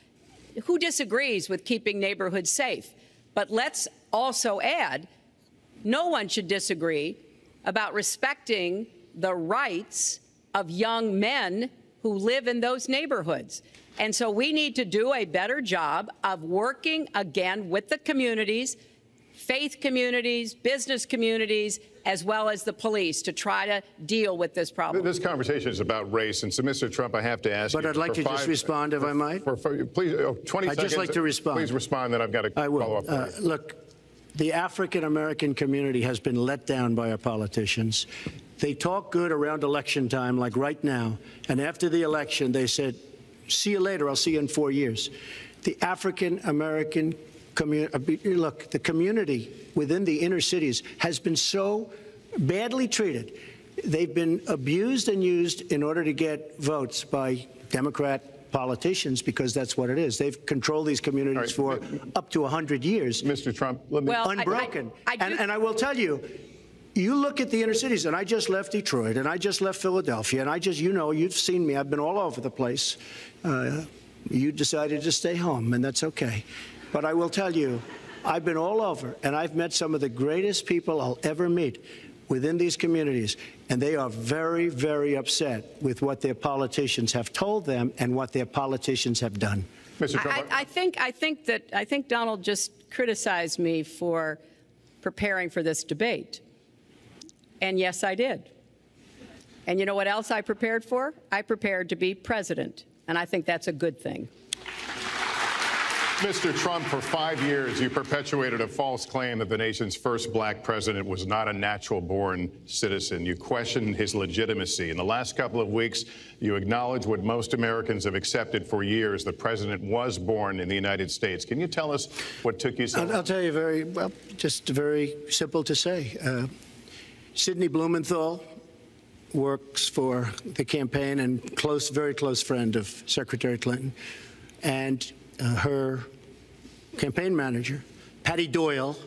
Who disagrees with keeping neighborhoods safe? But let's also add, no one should disagree about respecting the rights of young men who live in those neighborhoods. And so we need to do a better job of working again with the communities, faith communities, business communities, as well as the police, to try to deal with this problem. This conversation is about race, and so, Mister Trump, I have to ask but you. But I'd like to five, just respond, if for, I might. For, for, please, oh, twenty I'd seconds. just like to respond. Please respond, then I've got to I will. follow up. Uh, look, the African-American community has been let down by our politicians. They talk good around election time, like right now, and after the election, they said, see you later, I'll see you in four years. The African-American community, look, the community within the inner cities has been so badly treated. They've been abused and used in order to get votes by Democrat politicians, because that's what it is. They've controlled these communities right. for up to one hundred years. Mister Trump, let me... Well, unbroken. I, I, I and, and I will tell you, you look at the inner cities, and I just left Detroit, and I just left Philadelphia, and I just, you know, you've seen me. I've been all over the place. Uh, you decided to stay home, and that's okay. But I will tell you, I've been all over, and I've met some of the greatest people I'll ever meet within these communities, and they are very, very upset with what their politicians have told them and what their politicians have done. Mister Trump, I, I think I think that I think Donald just criticized me for preparing for this debate. And yes, I did. And you know what else I prepared for? I prepared to be president. And I think that's a good thing. Mister Trump, for five years, you perpetuated a false claim that the nation's first black president was not a natural-born citizen. You questioned his legitimacy. In the last couple of weeks, you acknowledged what most Americans have accepted for years: the president was born in the United States. Can you tell us what took you so long? I'll, I'll tell you very, well, just very simple to say. Uh, Sidney Blumenthal works for the campaign and close, very close friend of Secretary Clinton. And Uh, her campaign manager, Patty Doyle,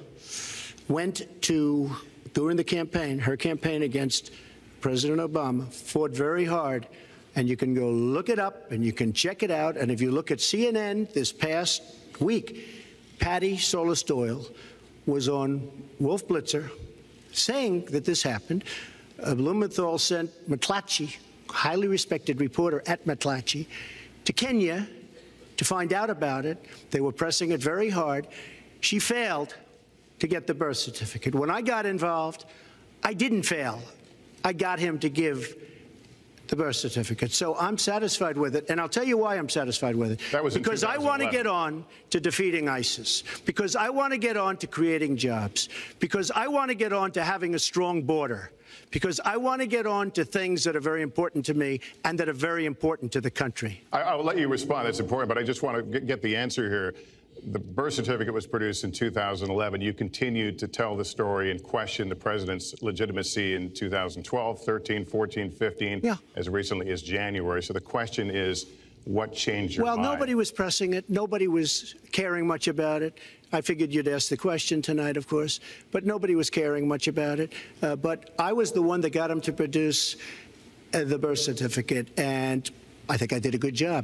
went to, during the campaign, her campaign against President Obama, fought very hard, and you can go look it up and you can check it out. And if you look at C N N this past week, Patty Solis Doyle was on Wolf Blitzer saying that this happened. Uh, Blumenthal sent McClatchy, highly respected reporter at McClatchy, to Kenya to find out about it. They were pressing it very hard. She failed to get the birth certificate. When I got involved, I didn't fail. I got him to give the birth certificate. So I'm satisfied with it, and I'll tell you why I'm satisfied with it. That was in because I want to get on to defeating ISIS, because I want to get on to creating jobs, because I want to get on to having a strong border, because I want to get on to things that are very important to me and that are very important to the country. I, I will let you respond. That's important, but I just want to get, get the answer here. The birth certificate was produced in two thousand eleven. You continued to tell the story and question the president's legitimacy in two thousand twelve, thirteen, fourteen, fifteen, yeah. as recently as January. So the question is, what changed your well, mind? Well, nobody was pressing it. Nobody was caring much about it. I figured you'd ask the question tonight, of course, but nobody was caring much about it. Uh, but I was the one that got him to produce uh, the birth certificate, and I think I did a good job.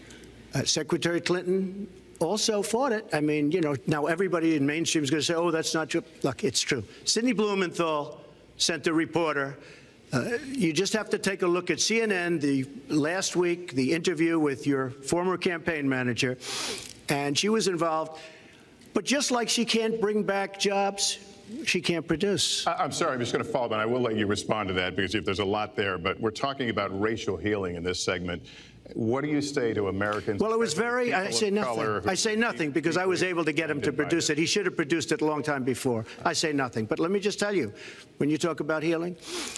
Uh, Secretary Clinton also fought it. I mean, you know, now everybody in mainstream is going to say, oh, that's not true. Look, it's true. Sidney Blumenthal sent a reporter. Uh, you just have to take a look at C N N, the last week, the interview with your former campaign manager, and she was involved. But just like she can't bring back jobs, she can't produce. I'm sorry, I'm just going to follow up, and I will let you respond to that, because if there's a lot there. But we're talking about racial healing in this segment. What do you say to Americans? Well, it was very, I say nothing. I say nothing because I was able to get him to produce it. He should have produced it a long time before. I say nothing. But let me just tell you, when you talk about healing,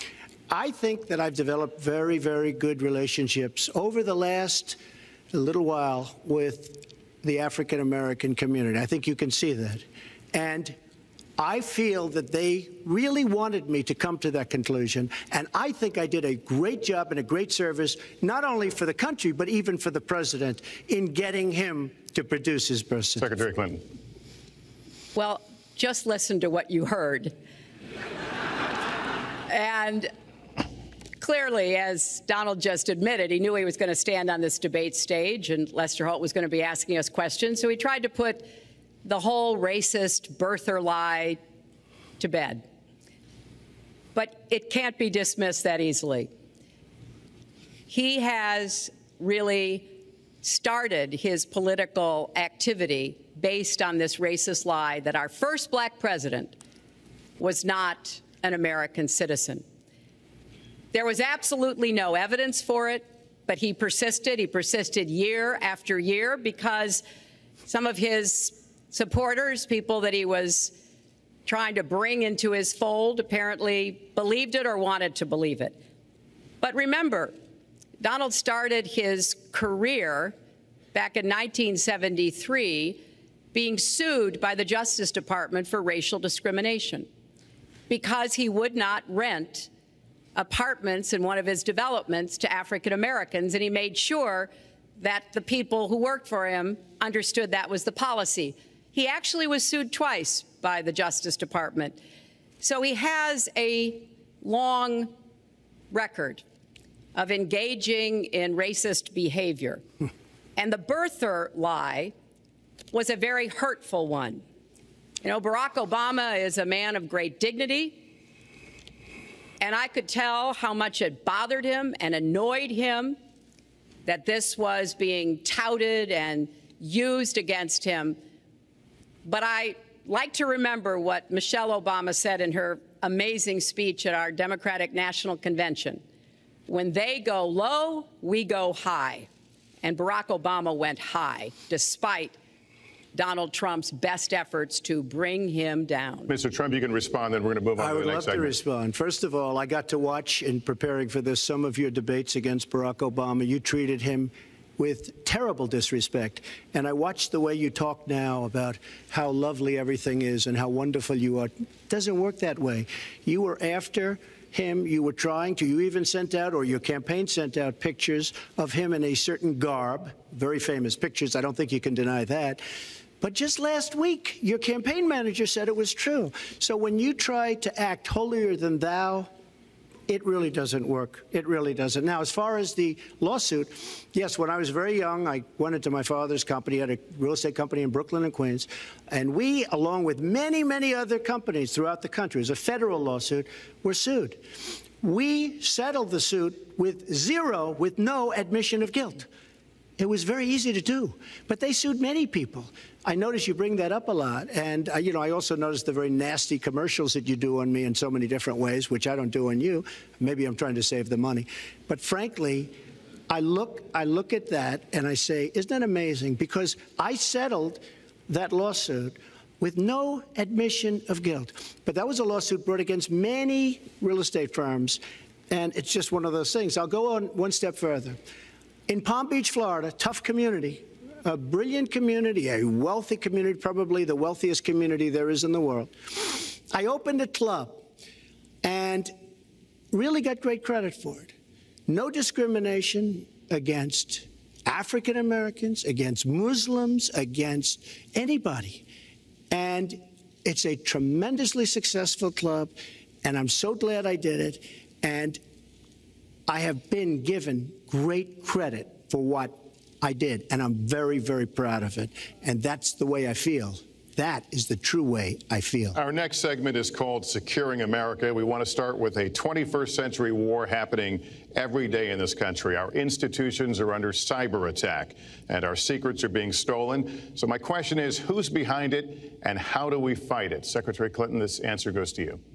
I think that I've developed very, very good relationships over the last little while with the African-American community. I think you can see that. And I feel that they really wanted me to come to that conclusion, and I think I did a great job and a great service, not only for the country, but even for the president, in getting him to produce his birth certificate. Secretary Clinton. Well, just listen to what you heard. And clearly, as Donald just admitted, he knew he was going to stand on this debate stage, and Lester Holt was going to be asking us questions, so he tried to put the whole racist birther lie to bed. but it can't be dismissed that easily. He has really started his political activity based on this racist lie that our first black president was not an American citizen. There was absolutely no evidence for it, but he persisted. He persisted year after year because some of his supporters, people that he was trying to bring into his fold, apparently believed it or wanted to believe it. But remember, Donald started his career back in nineteen seventy-three being sued by the Justice Department for racial discrimination because he would not rent apartments in one of his developments to African Americans, and he made sure that the people who worked for him understood that was the policy. He actually was sued twice by the Justice Department. So he has a long record of engaging in racist behavior. And the birther lie was a very hurtful one. You know, Barack Obama is a man of great dignity, and I could tell how much it bothered him and annoyed him that this was being touted and used against him. But I like to remember what Michelle Obama said in her amazing speech at our Democratic National Convention. When they go low, we go high. And Barack Obama went high, despite Donald Trump's best efforts to bring him down. Mister Trump, you can respond, then we're going to move on I to the would next love segment. to respond. First of all, I got to watch, in preparing for this, some of your debates against Barack Obama. You treated him with terrible disrespect. And I watched the way you talk now about how lovely everything is and how wonderful you are. It doesn't work that way. You were after him. You were trying to. You even sent out, or your campaign sent out, pictures of him in a certain garb, very famous pictures. I don't think you can deny that. But just last week, your campaign manager said it was true. So when you try to act holier than thou, it really doesn't work. It really doesn't. Now, as far as the lawsuit, yes, when I was very young, I went into my father's company, had a real estate company in Brooklyn and Queens, and we, along with many, many other companies throughout the country, it was a federal lawsuit, were sued. We settled the suit with zero, with no admission of guilt. It was very easy to do, but they sued many people. I notice you bring that up a lot, and uh, you know, I also noticed the very nasty commercials that you do on me in so many different ways, which I don't do on you. Maybe I'm trying to save the money, but frankly, I look, I look at that and I say, isn't that amazing? Because I settled that lawsuit with no admission of guilt, but that was a lawsuit brought against many real estate firms, and it's just one of those things. I'll go on one step further. In Palm Beach, Florida, tough community, a brilliant community, a wealthy community, probably the wealthiest community there is in the world. I opened a club and really got great credit for it. No discrimination against African Americans, against Muslims, against anybody. And it's a tremendously successful club, and I'm so glad I did it. And I have been given great credit for what I did, and I'm very, very proud of it. And that's the way I feel. That is the true way I feel. Our next segment is called Securing America. We want to start with a twenty-first century war happening every day in this country. Our institutions are under cyber attack, and our secrets are being stolen. So my question is, who's behind it, and how do we fight it? Secretary Clinton, this answer goes to you.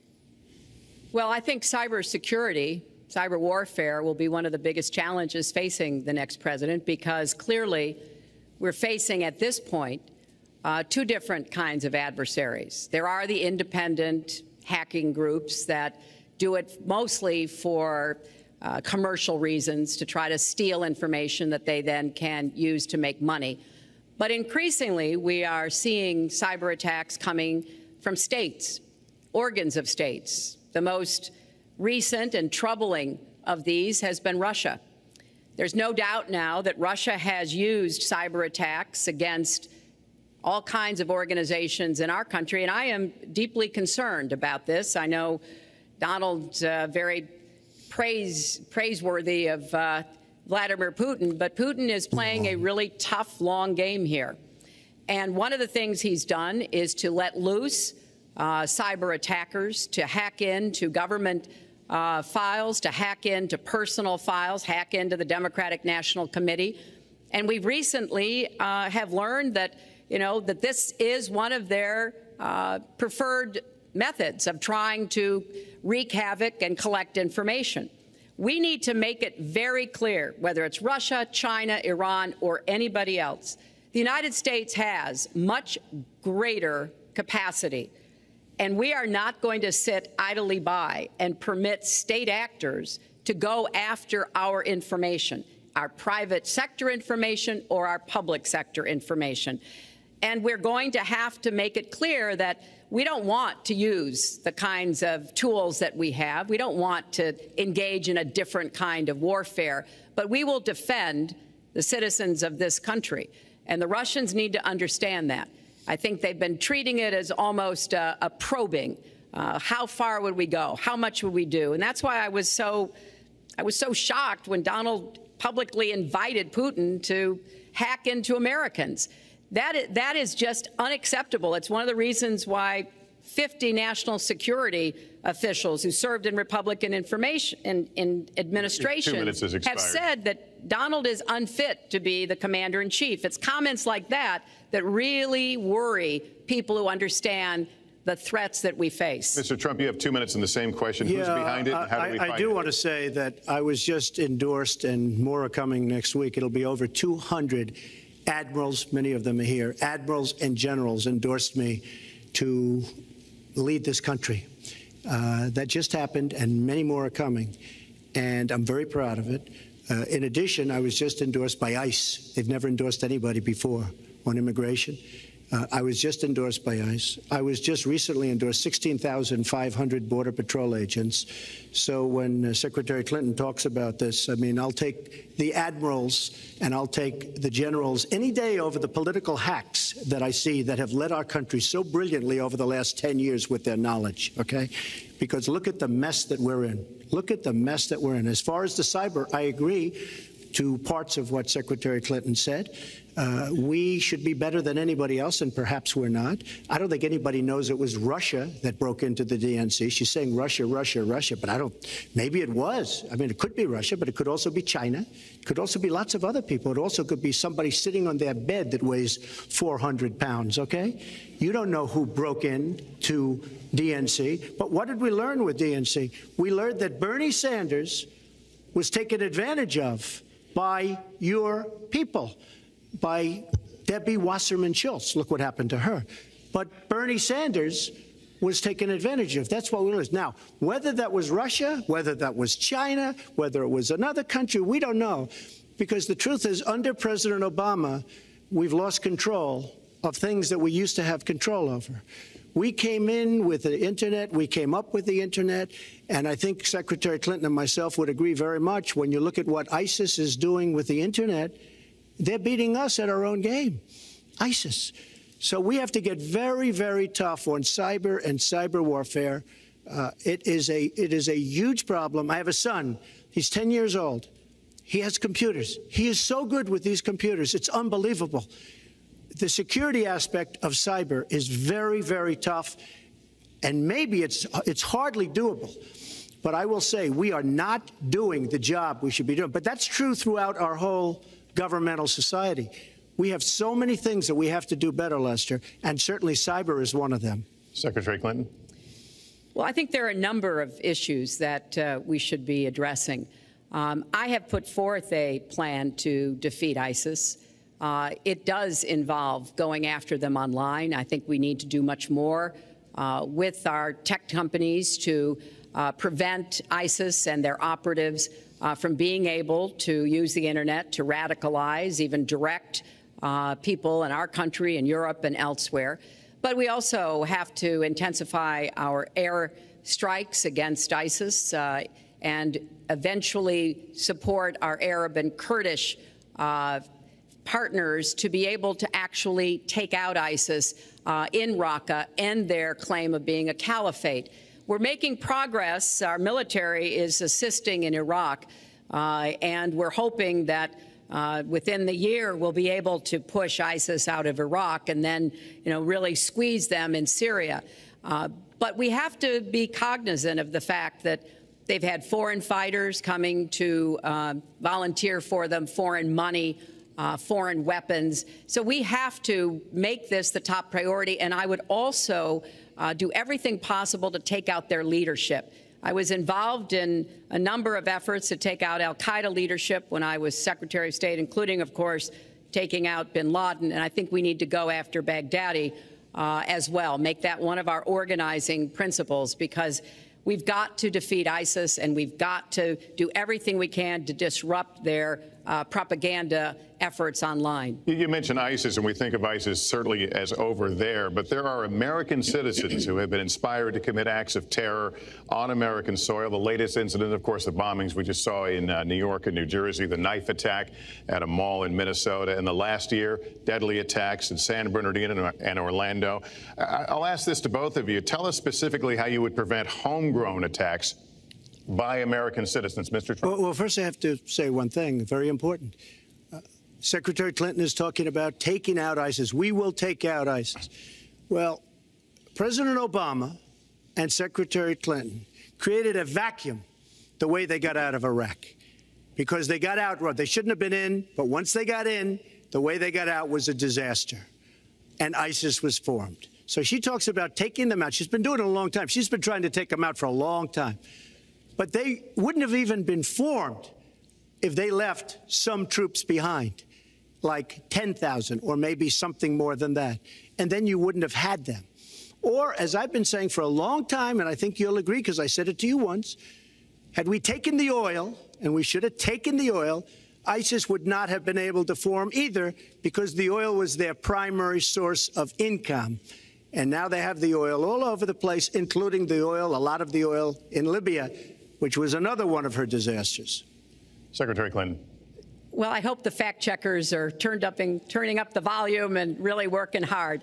Well, I think cybersecurity, cyber warfare will be one of the biggest challenges facing the next president, because clearly we're facing at this point uh, two different kinds of adversaries. There are the independent hacking groups that do it mostly for uh, commercial reasons, to try to steal information that they then can use to make money. But increasingly, we are seeing cyber attacks coming from states, organs of states. The most recent and troubling of these has been Russia. There's no doubt now that Russia has used cyber attacks against all kinds of organizations in our country, and I am deeply concerned about this. I know Donald's uh, very praise, praiseworthy of uh, Vladimir Putin, but Putin is playing a really tough, long game here. And one of the things he's done is to let loose uh, cyber attackers to hack into government uh, files, to hack into personal files, hack into the Democratic National Committee. And we recently uh, have learned that, you know, that this is one of their uh, preferred methods of trying to wreak havoc and collect information. We need to make it very clear, whether it's Russia, China, Iran, or anybody else, the United States has much greater capacity, and we are not going to sit idly by and permit state actors to go after our information, our private sector information or our public sector information. And we're going to have to make it clear that we don't want to use the kinds of tools that we have. We don't want to engage in a different kind of warfare, but we will defend the citizens of this country. And the Russians need to understand that. I think they've been treating it as almost a, a probing. Uh, how far would we go? How much would we do? And that's why I was so, I was so shocked when Donald publicly invited Putin to hack into Americans. That is, that is just unacceptable. It's one of the reasons why fifty national security officials who served in Republican information in, in administration have said that Donald is unfit to be the commander-in-chief. It's comments like that that really worry people who understand the threats that we face. Mister Trump, you have two minutes in the same question. Yeah, Who's behind it and how I, do we I, find I do it? want to say that I was just endorsed, and more are coming next week. It'll be over two hundred admirals, many of them are here, admirals and generals endorsed me to lead this country. Uh, that just happened, and many more are coming, and I'm very proud of it. Uh, in addition, I was just endorsed by ICE. They've never endorsed anybody before on immigration. Uh, I was just endorsed by ICE. I was just recently endorsed sixteen thousand five hundred Border Patrol agents. So when uh, Secretary Clinton talks about this, I mean, I'll take the admirals and I'll take the generals any day over the political hacks that I see that have led our country so brilliantly over the last ten years with their knowledge, okay? Because look at the mess that we're in. Look at the mess that we're in. As far as the cyber, I agree to parts of what Secretary Clinton said. Uh, we should be better than anybody else, and perhaps we're not. I don't think anybody knows it was Russia that broke into the D N C. She's saying Russia, Russia, Russia, but I don't, maybe it was. I mean, it could be Russia, but it could also be China. It could also be lots of other people. It also could be somebody sitting on their bed that weighs four hundred pounds, okay? You don't know who broke in to D N C. But what did we learn with D N C? We learned that Bernie Sanders was taken advantage of by your people, by Debbie Wasserman Schultz. Look what happened to her. But Bernie Sanders was taken advantage of. That's what we learned. Now, whether that was Russia, whether that was China, whether it was another country, we don't know. Because the truth is, under President Obama, we've lost control of things that we used to have control over. We came in with the Internet. We came up with the Internet. And I think Secretary Clinton and myself would agree very much. When you look at what ISIS is doing with the Internet, they're beating us at our own game, ISIS. So we have to get very, very tough on cyber and cyber warfare. Uh, it is a it is a huge problem. I have a son. He's ten years old. He has computers. He is so good with these computers. It's unbelievable. The security aspect of cyber is very, very tough, and maybe it's it's hardly doable. But I will say we are not doing the job we should be doing. But that's true throughout our whole governmental society. We have so many things that we have to do better, Lester, and certainly cyber is one of them. Secretary Clinton. Well, I think there are a number of issues that uh, we should be addressing. Um, I have put forth a plan to defeat ISIS. Uh, it does involve going after them online. I think we need to do much more uh, with our tech companies to uh, prevent ISIS and their operatives uh, from being able to use the Internet to radicalize, even direct uh, people in our country and Europe and elsewhere. But we also have to intensify our air strikes against ISIS uh, and eventually support our Arab and Kurdish uh, partners to be able to actually take out ISIS uh, in Raqqa, end their claim of being a caliphate. We're making progress. Our military is assisting in Iraq, uh, and we're hoping that uh, within the year we'll be able to push ISIS out of Iraq and then, you know, really squeeze them in Syria. Uh, but we have to be cognizant of the fact that they've had foreign fighters coming to uh, volunteer for them, foreign money, uh, foreign weapons. So we have to make this the top priority. And I would also uh, do everything possible to take out their leadership. I was involved in a number of efforts to take out al-Qaeda leadership when I was Secretary of State, including, of course, taking out bin Laden. And I think we need to go after Baghdadi uh, as well, make that one of our organizing principles, because we've got to defeat ISIS, and we've got to do everything we can to disrupt their uh, propaganda efforts online. You mentioned ISIS, and we think of ISIS certainly as over there, but there are American citizens who have been inspired to commit acts of terror on American soil. The latest incident, of course, the bombings we just saw in uh, New York and New Jersey, the knife attack at a mall in Minnesota, and the last year, deadly attacks in San Bernardino and Orlando. I'll ask this to both of you. Tell us specifically how you would prevent homegrown attacks by American citizens, Mister Trump. Well, well, first I have to say one thing, very important. Uh, Secretary Clinton is talking about taking out ISIS. We will take out ISIS. Well, President Obama and Secretary Clinton created a vacuum the way they got out of Iraq, because they got out, well, they shouldn't have been in, but once they got in, the way they got out was a disaster, and ISIS was formed. So she talks about taking them out. She's been doing it a long time. She's been trying to take them out for a long time. But they wouldn't have even been formed if they left some troops behind, like ten thousand or maybe something more than that. And then you wouldn't have had them. Or, as I've been saying for a long time, and I think you'll agree because I said it to you once, had we taken the oil, and we should have taken the oil, ISIS would not have been able to form either, because the oil was their primary source of income. And now they have the oil all over the place, including the oil, a lot of the oil in Libya, which was another one of her disasters. Secretary Clinton. Well, I hope the fact checkers are turned up and turning up the volume and really working hard.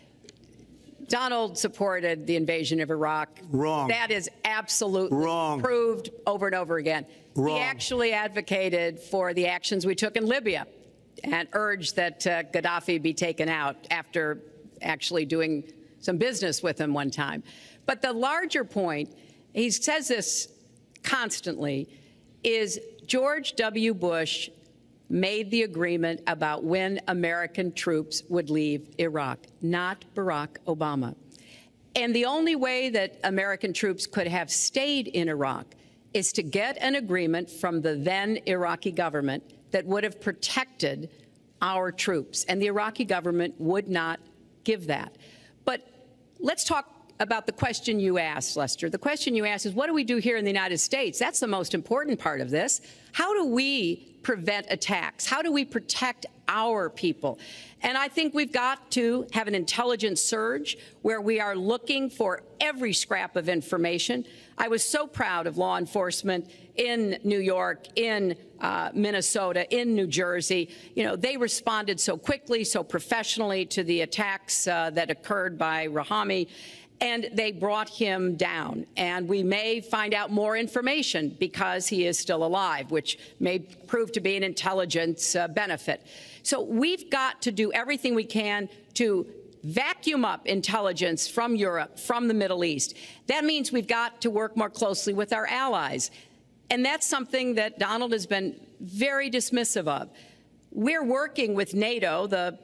Donald supported the invasion of Iraq. Wrong. That is absolutely Wrong. proved over and over again. Wrong. He actually advocated for the actions we took in Libya and urged that uh, Gaddafi be taken out after actually doing some business with him one time. But the larger point, he says this constantly, is George W. Bush made the agreement about when American troops would leave Iraq, not Barack Obama. And the only way that American troops could have stayed in Iraq is to get an agreement from the then Iraqi government that would have protected our troops. And the Iraqi government would not give that. But let's talk about the question you asked, Lester. The question you asked is, what do we do here in the United States? That's the most important part of this. How do we prevent attacks? How do we protect our people? And I think we've got to have an intelligence surge where we are looking for every scrap of information. I was so proud of law enforcement in New York, in uh, Minnesota, in New Jersey. You know, they responded so quickly, so professionally to the attacks uh, that occurred by Rahami, and they brought him down. And we may find out more information because he is still alive, which may prove to be an intelligence uh, benefit. So we've got to do everything we can to vacuum up intelligence from Europe, from the Middle East. That means we've got to work more closely with our allies. And that's something that Donald has been very dismissive of. We're working with NATO, the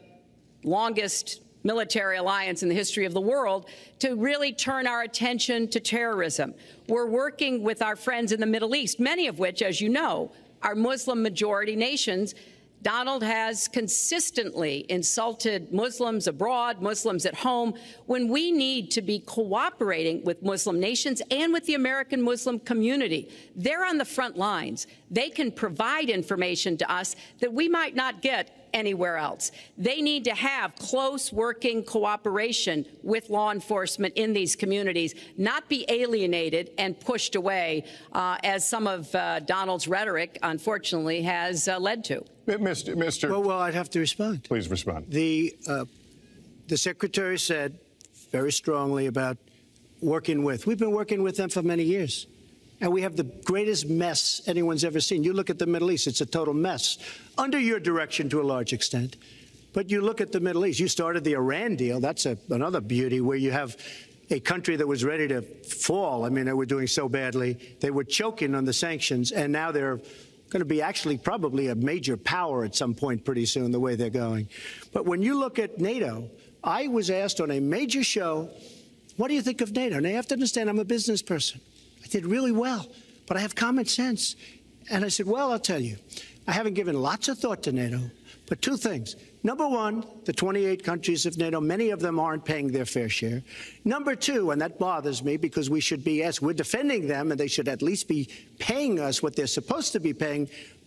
longest military alliance in the history of the world, to really turn our attention to terrorism. We're working with our friends in the Middle East, many of which, as you know, are Muslim-majority nations. Donald has consistently insulted Muslims abroad, Muslims at home, when we need to be cooperating with Muslim nations and with the American Muslim community. They're on the front lines. They can provide information to us that we might not get anywhere else. They need to have close working cooperation with law enforcement in these communities, not be alienated and pushed away, uh, as some of uh, Donald's rhetoric, unfortunately, has uh, led to. Mister Mister Well, well, I'd have to respond. Please respond. The, uh, the Secretary said very strongly about working with. We've been working with them for many years. And we have the greatest mess anyone's ever seen. You look at the Middle East, it's a total mess, under your direction to a large extent. But you look at the Middle East. You started the Iran deal. That's a, another beauty, where you have a country that was ready to fall. I mean, they were doing so badly. They were choking on the sanctions, and now they're going to be actually probably a major power at some point pretty soon, the way they're going. But when you look at NATO, I was asked on a major show, what do you think of NATO? Now, you have to understand, I'm a business person. I did really well, but I have common sense. And I said, well, I'll tell you, I haven't given lots of thought to NATO, but two things. Number one, the twenty-eight countries of NATO, many of them aren't paying their fair share. Number two, and that bothers me because we should be, yes, we're defending them, and they should at least be paying us what they're supposed to be paying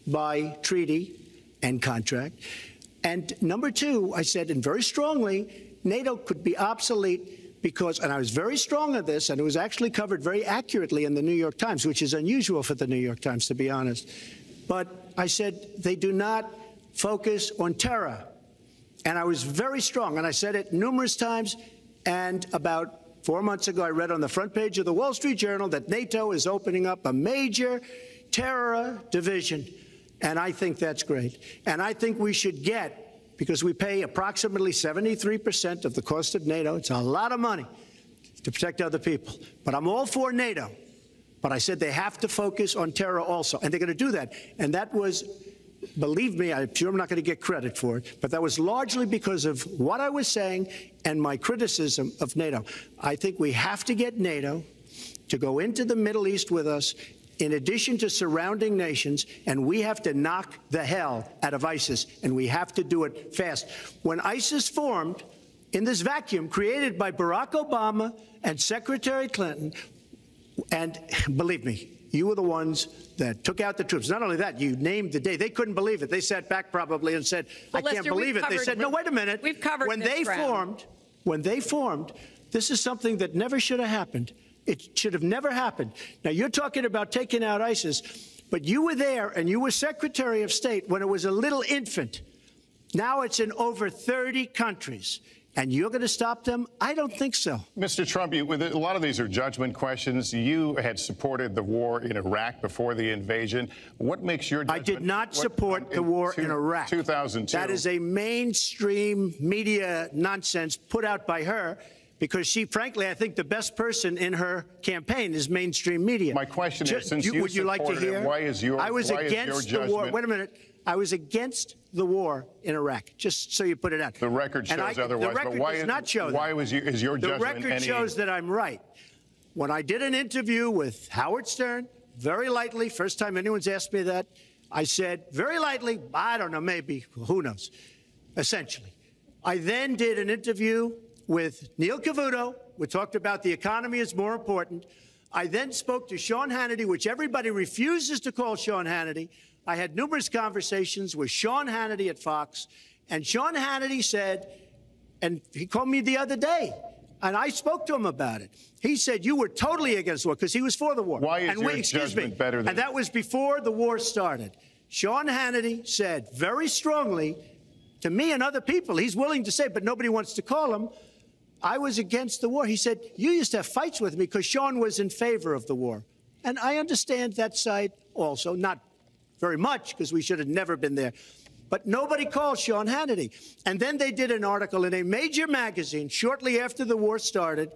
by treaty and contract. And number two, I said, and very strongly, NATO could be obsolete because, and I was very strong on this, and it was actually covered very accurately in the New York Times, which is unusual for the New York Times, to be honest. But I said, they do not focus on terror. And I was very strong, and I said it numerous times. And about four months ago, I read on the front page of the Wall Street Journal that NATO is opening up a major terror division. And I think that's great. And I think we should get, because we pay approximately seventy-three percent of the cost of NATO. It's a lot of money to protect other people. But I'm all for NATO. But I said they have to focus on terror also. And they're going to do that. And that was, believe me, I'm sure I'm not going to get credit for it, but that was largely because of what I was saying and my criticism of NATO. I think we have to get NATO to go into the Middle East with us, in addition to surrounding nations, and we have to knock the hell out of ISIS, and we have to do it fast. When ISIS formed in this vacuum created by Barack Obama and Secretary Clinton, and believe me, you were the ones that took out the troops. Not only that, you named the day. They couldn't believe it. They sat back probably and said, well, I can't Lester, believe it. Covered, they said, no, wait a minute. We've covered when this they ground. formed, when they formed, this is something that never should have happened. It should have never happened. Now, you're talking about taking out ISIS, but you were there and you were Secretary of State when it was a little infant. Now it's in over thirty countries. And you're going to stop them? I don't think so. Mister Trump, you, with a lot of these are judgment questions. You had supported the war in Iraq before the invasion. What makes your judgment? I did not what, support um, the war two, in Iraq. two thousand two. That is a mainstream media nonsense put out by her because she, frankly, I think the best person in her campaign is mainstream media. My question Just, is, since you, you would you like to hear? It, why is your I was why against is your the war. judgment? Wait a minute. I was against the war in Iraq, just so you put it out. The record shows I, otherwise. The record but why does is, not show why that. was you, is your the judgment record any... shows that I'm right. When I did an interview with Howard Stern, very lightly, first time anyone's asked me that, I said, very lightly, I don't know, maybe, who knows, essentially. I then did an interview with Neil Cavuto. We talked about the economy is more important. I then spoke to Sean Hannity, which everybody refuses to call Sean Hannity. I had numerous conversations with Sean Hannity at Fox, and Sean Hannity said, and he called me the other day, and I spoke to him about it. He said, you were totally against the war, because he was for the war. Why is and your we, excuse judgment me, better than... And that was before the war started. Sean Hannity said very strongly to me and other people, he's willing to say, but nobody wants to call him, I was against the war. He said, you used to have fights with me because Sean was in favor of the war. And I understand that side also, not very much, because we should have never been there. But nobody called Sean Hannity. And then they did an article in a major magazine shortly after the war started,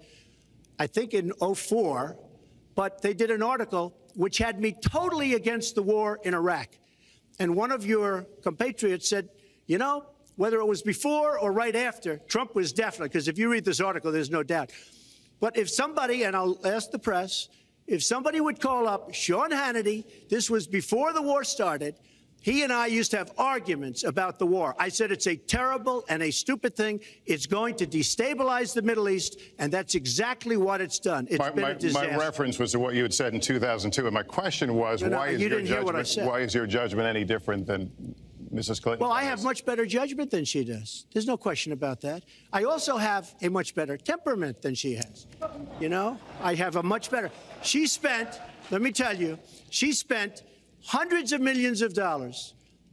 I think in oh four, but they did an article which had me totally against the war in Iraq. And one of your compatriots said, you know, whether it was before or right after, Trump was definitely, because if you read this article, there's no doubt. But if somebody, and I'll ask the press, if somebody would call up Sean Hannity, this was before the war started, he and I used to have arguments about the war. I said it's a terrible and a stupid thing. It's going to destabilize the Middle East, and that's exactly what it's done. It's my, been my, a disaster. My reference was to what you had said in two thousand two, and my question was, no, no, why, is you your didn't hear what I judgment, said. why is your judgment any different than Missus Clinton? Well, I have much better judgment than she does. There's no question about that. I also have a much better temperament than she has. You know, I have a much better. She spent, let me tell you, she spent hundreds of millions of dollars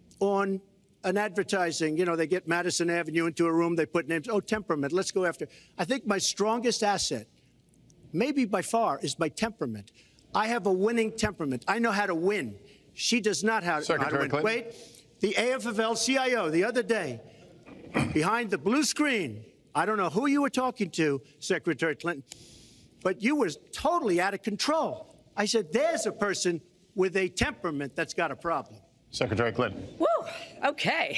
on an advertising. You know, they get Madison Avenue into a room, they put names. Oh, temperament, let's go after. I think my strongest asset, maybe by far, is my temperament. I have a winning temperament. I know how to win. She does not have, know how to win. Clinton. Wait, the A F L C I O the other day, behind the blue screen, I don't know who you were talking to, Secretary Clinton, but you were totally out of control. I said, there's a person with a temperament that's got a problem. Secretary Clinton. Woo, okay.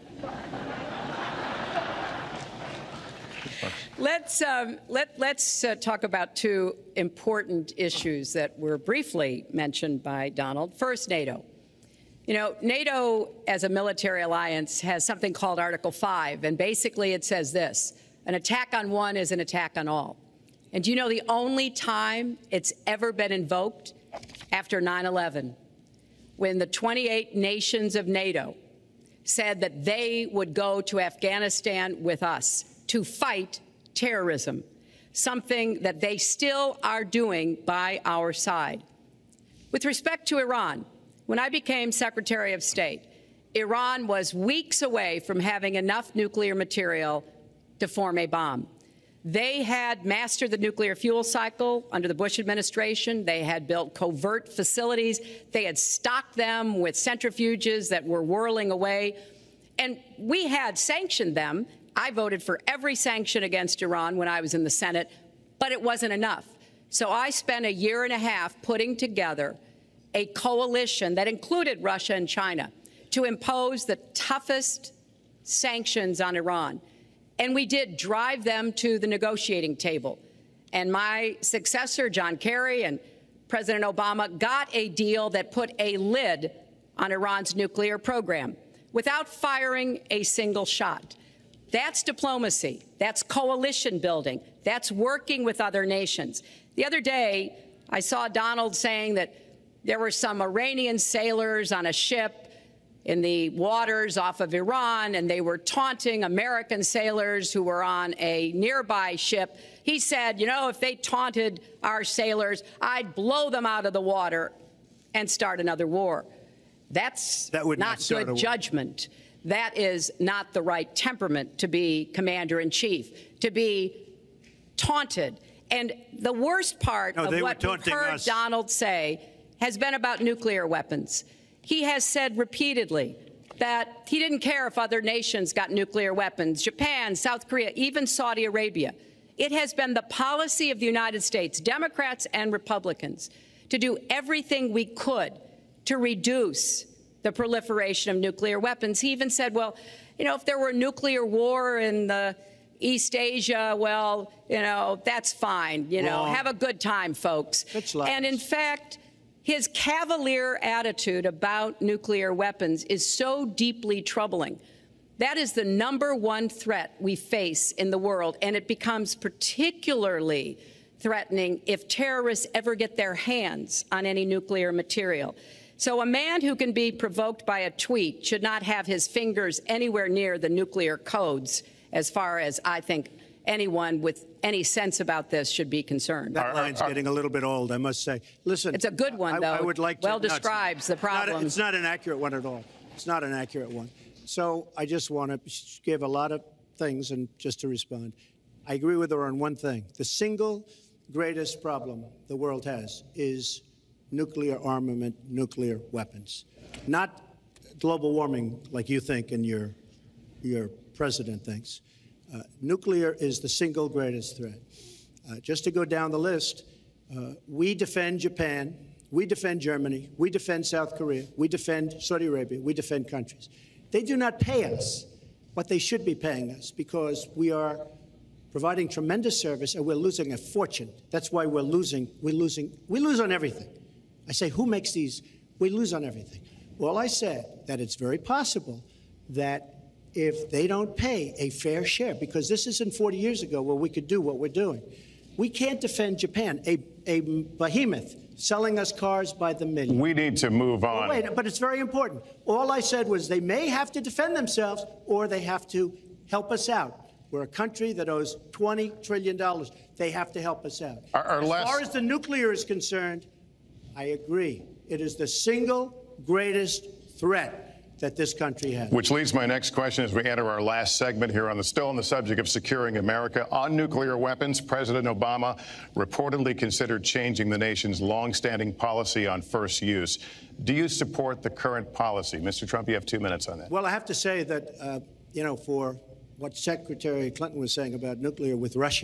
Let's um, let let's uh, talk about two important issues that were briefly mentioned by Donald. First, NATO. You know, NATO as a military alliance has something called Article five, and basically it says this: an attack on one is an attack on all. And do you know the only time it's ever been invoked? After nine eleven, when the twenty-eight nations of NATO said that they would go to Afghanistan with us to fight terrorism, something that they still are doing by our side. With respect to Iran, when I became Secretary of State, Iran was weeks away from having enough nuclear material to form a bomb. They had mastered the nuclear fuel cycle under the Bush administration. They had built covert facilities. They had stocked them with centrifuges that were whirling away. And we had sanctioned them. I voted for every sanction against Iran when I was in the Senate, but it wasn't enough. So I spent a year and a half putting together a coalition that included Russia and China to impose the toughest sanctions on Iran. And we did drive them to the negotiating table. And my successor, John Kerry, and President Obama got a deal that put a lid on Iran's nuclear program without firing a single shot. That's diplomacy. That's coalition building. That's working with other nations. The other day, I saw Donald saying that there were some Iranian sailors on a ship in the waters off of Iran, and they were taunting American sailors who were on a nearby ship. He said, you know, if they taunted our sailors, I'd blow them out of the water and start another war. That's that would not, not good judgment. That is not the right temperament to be commander-in-chief, to be taunted. And the worst part no, of what we've heard us. Donald say has been about nuclear weapons. He has said repeatedly that he didn't care if other nations got nuclear weapons, Japan, South Korea, even Saudi Arabia. It has been the policy of the United States, Democrats and Republicans, to do everything we could to reduce the proliferation of nuclear weapons. He even said, well, you know, if there were a nuclear war in the East Asia, well, you know, that's fine. You know, Wrong. Have a good time, folks. And in fact, his cavalier attitude about nuclear weapons is so deeply troubling. That is the number one threat we face in the world, and it becomes particularly threatening if terrorists ever get their hands on any nuclear material. So a man who can be provoked by a tweet should not have his fingers anywhere near the nuclear codes, as far as I think anyone with any sense about this should be concerned. That line's getting a little bit old, I must say. Listen, it's a good one, though. I, I would like to, well describes no, the problem. Not, it's not an accurate one at all. It's not an accurate one. So I just want to give a lot of things, and just to respond, I agree with her on one thing. The single greatest problem the world has is nuclear armament, nuclear weapons, not global warming like you think and your your president thinks. Uh, nuclear is the single greatest threat. Uh, just to go down the list, uh, we defend Japan, we defend Germany, we defend South Korea, we defend Saudi Arabia, we defend countries. They do not pay us what they should be paying us because we are providing tremendous service and we're losing a fortune. That's why we're losing, we're losing, we lose on everything. I say, who makes these? We lose on everything. Well, I said that it's very possible that if they don't pay a fair share, because this isn't forty years ago where we could do what we're doing. We can't defend Japan, a, a behemoth selling us cars by the million. We need to move on. Well, wait, but it's very important. All I said was they may have to defend themselves or they have to help us out. We're a country that owes twenty trillion dollars. They have to help us out. Our, our as last... far as the nuclear is concerned, I agree. It is the single greatest threat that this country has. Which leads my next question as we enter our last segment here on the still on the subject of securing America. On nuclear weapons, President Obama reportedly considered changing the nation's longstanding policy on first use. Do you support the current policy? Mister Trump, you have two minutes on that. Well, I have to say that, uh, you know, for what Secretary Clinton was saying about nuclear with Russia,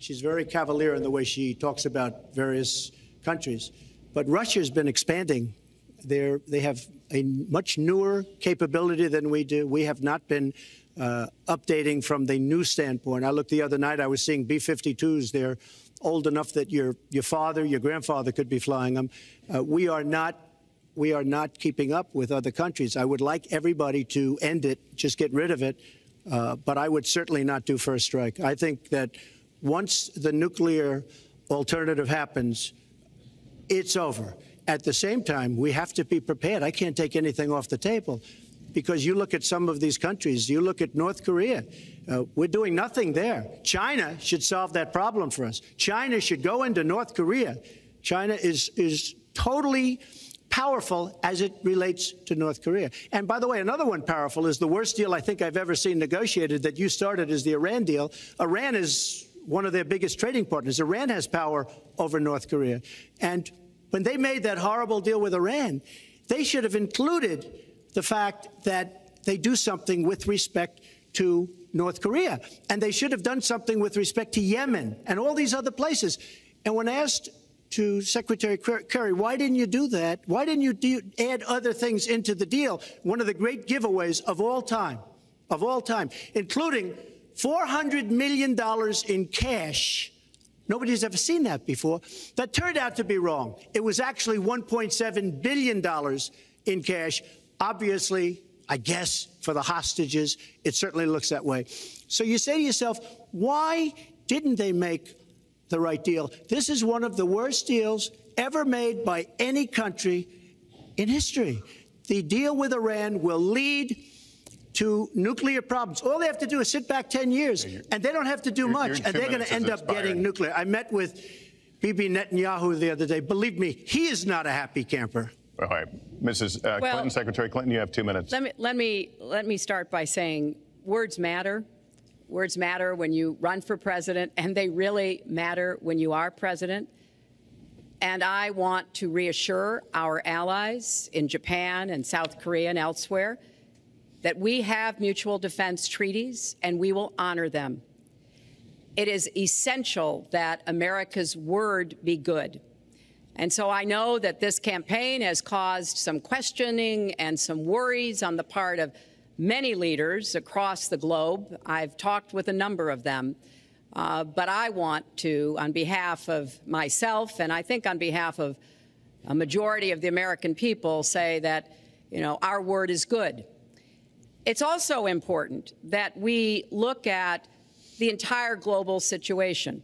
She's very cavalier in the way she talks about various countries. But Russia's been expanding. They're, they have a much newer capability than we do. We have not been uh, updating from the new standpoint. I looked the other night, I was seeing B fifty-twos. They're old enough that your, your father, your grandfather could be flying them. Uh, we are not We are not keeping up with other countries. I would like everybody to end it, just get rid of it, uh, but I would certainly not do first strike. I think that once the nuclear alternative happens, it's over. At the same time, we have to be prepared. I can't take anything off the table because you look at some of these countries. You look at North Korea. Uh, we're doing nothing there. China should solve that problem for us. China should go into North Korea. China is, is totally powerful as it relates to North Korea. And by the way, another one powerful is the worst deal I think I've ever seen negotiated that you started is the Iran deal. Iran is one of their biggest trading partners. Iran has power over North Korea. And when they made that horrible deal with Iran, they should have included the fact that they do something with respect to North Korea. And they should have done something with respect to Yemen and all these other places. And when asked to Secretary Kerry, why didn't you do that? Why didn't you do, add other things into the deal? One of the great giveaways of all time, of all time, including four hundred million dollars in cash. Nobody's ever seen that before. That turned out to be wrong. It was actually one point seven billion dollars in cash. Obviously, I guess, for the hostages, it certainly looks that way. So you say to yourself, why didn't they make the right deal? This is one of the worst deals ever made by any country in history. The deal with Iran will lead to nuclear problems. All they have to do is sit back ten years, and they don't have to do you're, much, you're and they're going to end up expiring. getting nuclear. I met with Bibi Netanyahu the other day. Believe me, he is not a happy camper. All right, Missus Uh, well, Clinton, Secretary Clinton, you have two minutes. Let me, let me, let me start by saying words matter. Words matter when you run for president, and they really matter when you are president. And I want to reassure our allies in Japan and South Korea and elsewhere that we have mutual defense treaties, and we will honor them. It is essential that America's word be good. And so I know that this campaign has caused some questioning and some worries on the part of many leaders across the globe. I've talked with a number of them. Uh, but I want to, on behalf of myself, and I think on behalf of a majority of the American people, say that, you know, our word is good. It's also important that we look at the entire global situation.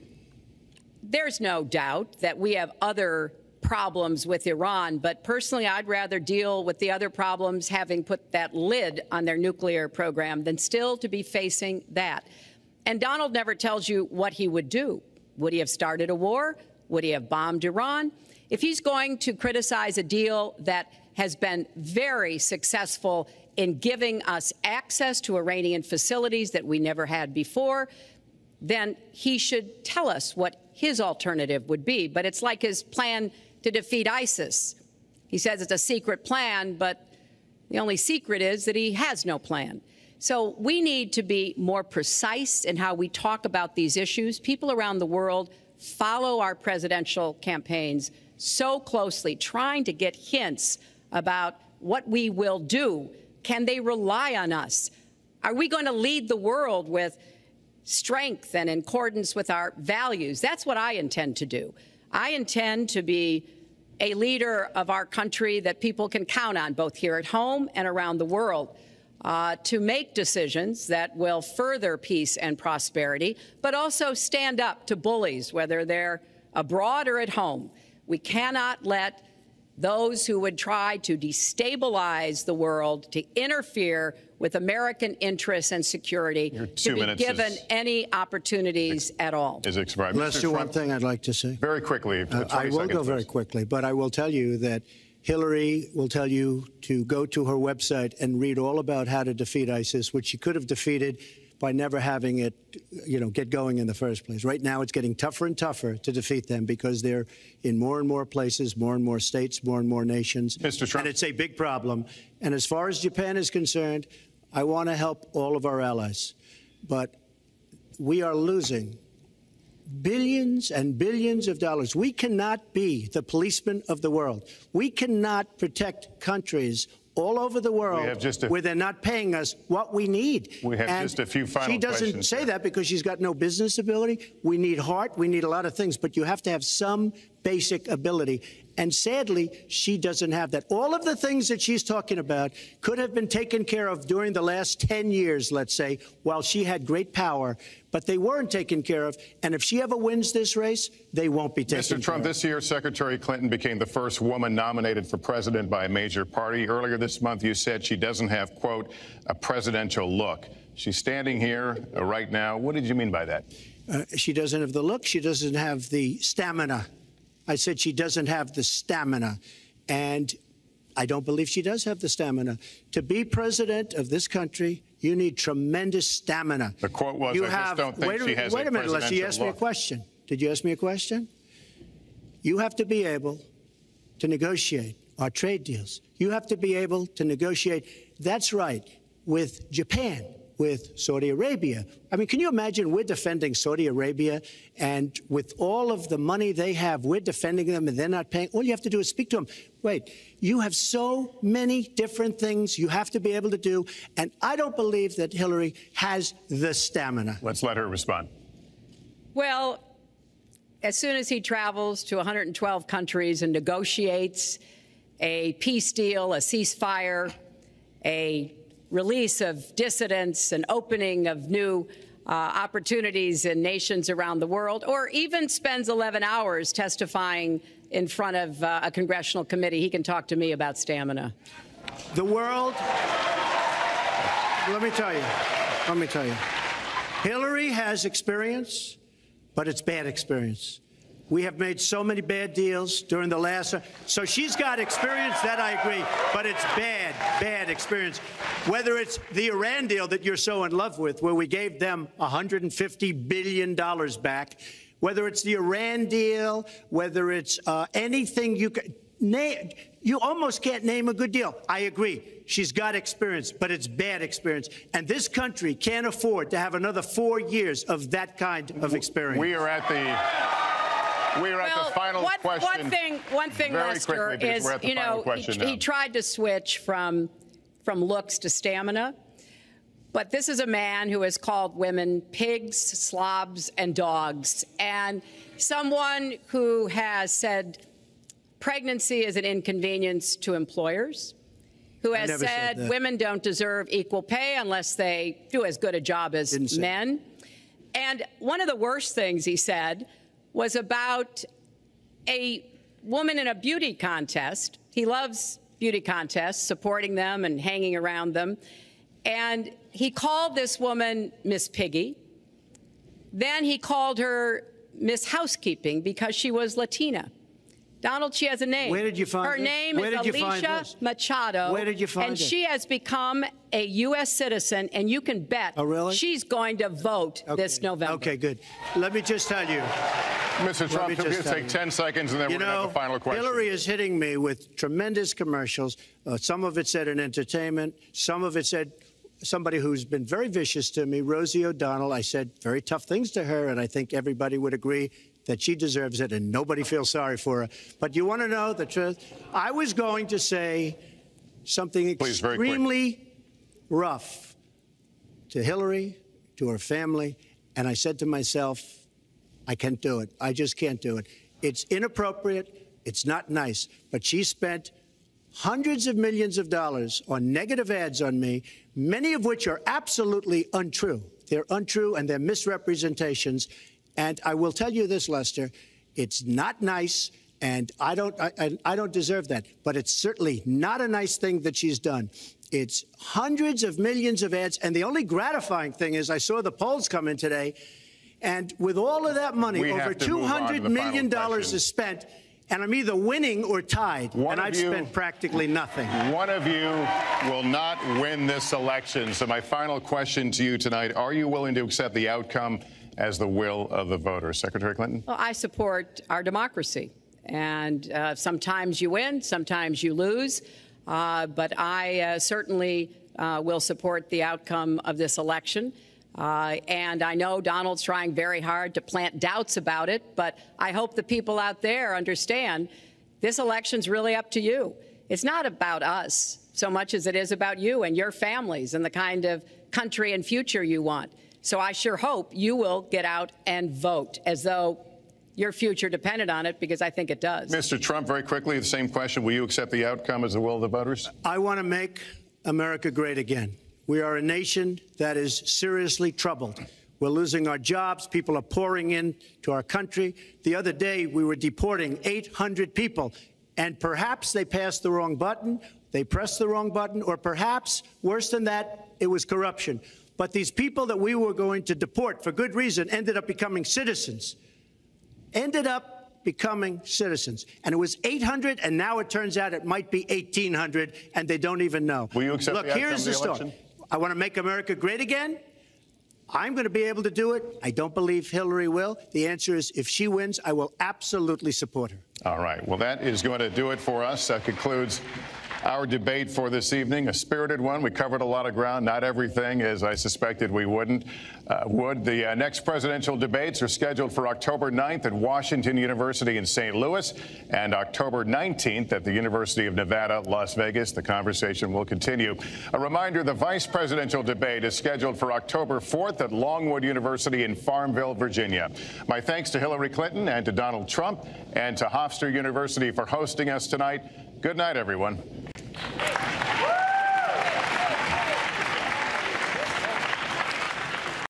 There's no doubt that we have other problems with Iran, but personally, I'd rather deal with the other problems having put that lid on their nuclear program than still to be facing that. And Donald never tells you what he would do. Would he have started a war? Would he have bombed Iran? If he's going to criticize a deal that has been very successful in giving us access to Iranian facilities that we never had before, then he should tell us what his alternative would be. But it's like his plan to defeat ISIS. He says it's a secret plan, but the only secret is that he has no plan. So we need to be more precise in how we talk about these issues. People around the world follow our presidential campaigns so closely, trying to get hints about what we will do. Can they rely on us? Are we going to lead the world with strength and in accordance with our values? That's what I intend to do. I intend to be a leader of our country that people can count on, both here at home and around the world, uh, to make decisions that will further peace and prosperity, but also stand up to bullies, whether they're abroad or at home. We cannot let those who would try to destabilize the world, to interfere with American interests and security, to be given is, any opportunities at all. Is expired. Let's do one thing I'd like to say. Very quickly. Uh, I will go very quickly, but I will tell you that Hillary will tell you to go to her website and read all about how to defeat ISIS, which she could have defeated by never having it, you know, get going in the first place. Right now, it's getting tougher and tougher to defeat them because they're in more and more places, more and more states, more and more nations. Mister Trump. And it's a big problem. And as far as Japan is concerned, I want to help all of our allies. But we are losing billions and billions of dollars. We cannot be the policeman of the world. We cannot protect countries all over the world a, where they're not paying us what we need. We have and just a few final questions. She doesn't questions say here. that because she's got no business ability. We need heart. We need a lot of things. But you have to have some basic ability. And sadly, she doesn't have that. All of the things that she's talking about could have been taken care of during the last ten years, let's say, while she had great power. But they weren't taken care of. And if she ever wins this race, they won't be taken Mister Trump, care of. this year, Secretary Clinton became the first woman nominated for president by a major party. Earlier this month, you said she doesn't have, quote, a presidential look. She's standing here uh, right now. What did you mean by that? Uh, she doesn't have the look. She doesn't have the stamina. I said she doesn't have the stamina. And I don't believe she does have the stamina. To be president of this country, you need tremendous stamina. The quote was, you I have, just don't think wait, she has wait a, a minute, unless you presidential asked me a look. question. Did you ask me a question? You have to be able to negotiate our trade deals. You have to be able to negotiate, that's right, with Japan, with Saudi Arabia. I mean, can you imagine we're defending Saudi Arabia, and with all of the money they have, we're defending them and they're not paying? All you have to do is speak to them. Wait, you have so many different things you have to be able to do, and I don't believe that Hillary has the stamina. Let's let her respond. Well, as soon as he travels to one hundred twelve countries and negotiates a peace deal, a ceasefire, a release of dissidents, an opening of new uh, opportunities in nations around the world, or even spends eleven hours testifying in front of uh, a congressional committee, he can talk to me about stamina. The world, let me tell you, let me tell you, Hillary has experience, but it's bad experience. We have made so many bad deals during the last, so she's got experience, that I agree, but it's bad, bad experience. Whether it's the Iran deal that you're so in love with, where we gave them one hundred fifty billion dollars back, whether it's the Iran deal, whether it's uh, anything you can name, you almost can't name a good deal. I agree. She's got experience, but it's bad experience. And this country can't afford to have another four years of that kind of experience. We are at the... We are well, at the final one, question. One thing, one thing, Very Lester, quickly, is, we're at the you final know, question he, now. he tried to switch from, from looks to stamina. But this is a man who has called women pigs, slobs, and dogs, and someone who has said pregnancy is an inconvenience to employers, who has said, said women don't deserve equal pay unless they do as good a job as men. And one of the worst things he said was about a woman in a beauty contest. He loves beauty contests, supporting them and hanging around them. And he called this woman Miss Piggy. Then he called her Miss Housekeeping because she was Latina. Donald, she has a name. Where did you find Her this? name Where is did you find Alicia this? Machado. Where did you find And it? she has become a U S citizen, and you can bet Oh, really? she's going to vote Okay. this November. Okay, good. Let me just tell you. Mister Trump, me if you just tell take you. ten seconds, and then You we're going to know, have the final question. Hillary is hitting me with tremendous commercials. Uh, some of it said in entertainment. Some of it said somebody who's been very vicious to me, Rosie O'Donnell. I said very tough things to her, and I think everybody would agree that she deserves it, and nobody feels sorry for her. But you want to know the truth? I was going to say something Please, very quick. extremely rough to Hillary, to her family, and I said to myself, I can't do it. I just can't do it. It's inappropriate. It's not nice. But she spent hundreds of millions of dollars on negative ads on me, many of which are absolutely untrue. They're untrue and they're misrepresentations. And I will tell you this, Lester, it's not nice, and I don't, I, I, I don't deserve that. But it's certainly not a nice thing that she's done. It's hundreds of millions of ads, and the only gratifying thing is I saw the polls come in today, and with all of that money, We over have to two move on to hundred the million final dollars question. is spent, and I'm either winning or tied, One and of I've you- spent practically nothing. One of you will not win this election. So my final question to you tonight, are you willing to accept the outcome as the will of the voters? Secretary Clinton? Well, I support our democracy. And uh, sometimes you win, sometimes you lose. Uh, but I uh, certainly uh, will support the outcome of this election. Uh, and I know Donald's trying very hard to plant doubts about it, but I hope the people out there understand this election's really up to you. It's not about us so much as it is about you and your families and the kind of country and future you want. So I sure hope you will get out and vote as though your future depended on it, because I think it does. Mister Trump, very quickly, the same question. Will you accept the outcome as the will of the voters? I want to make America great again. We are a nation that is seriously troubled. We're losing our jobs. People are pouring into our country. The other day, we were deporting eight hundred people, and perhaps they passed the wrong button, they pressed the wrong button, or perhaps, worse than that, it was corruption. But these people that we were going to deport for good reason ended up becoming citizens. Ended up becoming citizens. And it was eight hundred, and now it turns out it might be eighteen hundred, and they don't even know. Will you accept Look, the outcome here's of the the election? story. I want to make America great again. I'm going to be able to do it. I don't believe Hillary will. The answer is, if she wins, I will absolutely support her. All right. Well, that is going to do it for us. That concludes our debate for this evening. A spirited one. We covered a lot of ground, not everything, as I suspected we wouldn't. Uh, would. The uh, next presidential debates are scheduled for October ninth at Washington University in Saint Louis and October nineteenth at the University of Nevada, Las Vegas. The conversation will continue. A reminder, the vice presidential debate is scheduled for October fourth at Longwood University in Farmville, Virginia. My thanks to Hillary Clinton and to Donald Trump and to Hofstra University for hosting us tonight. Good night, everyone.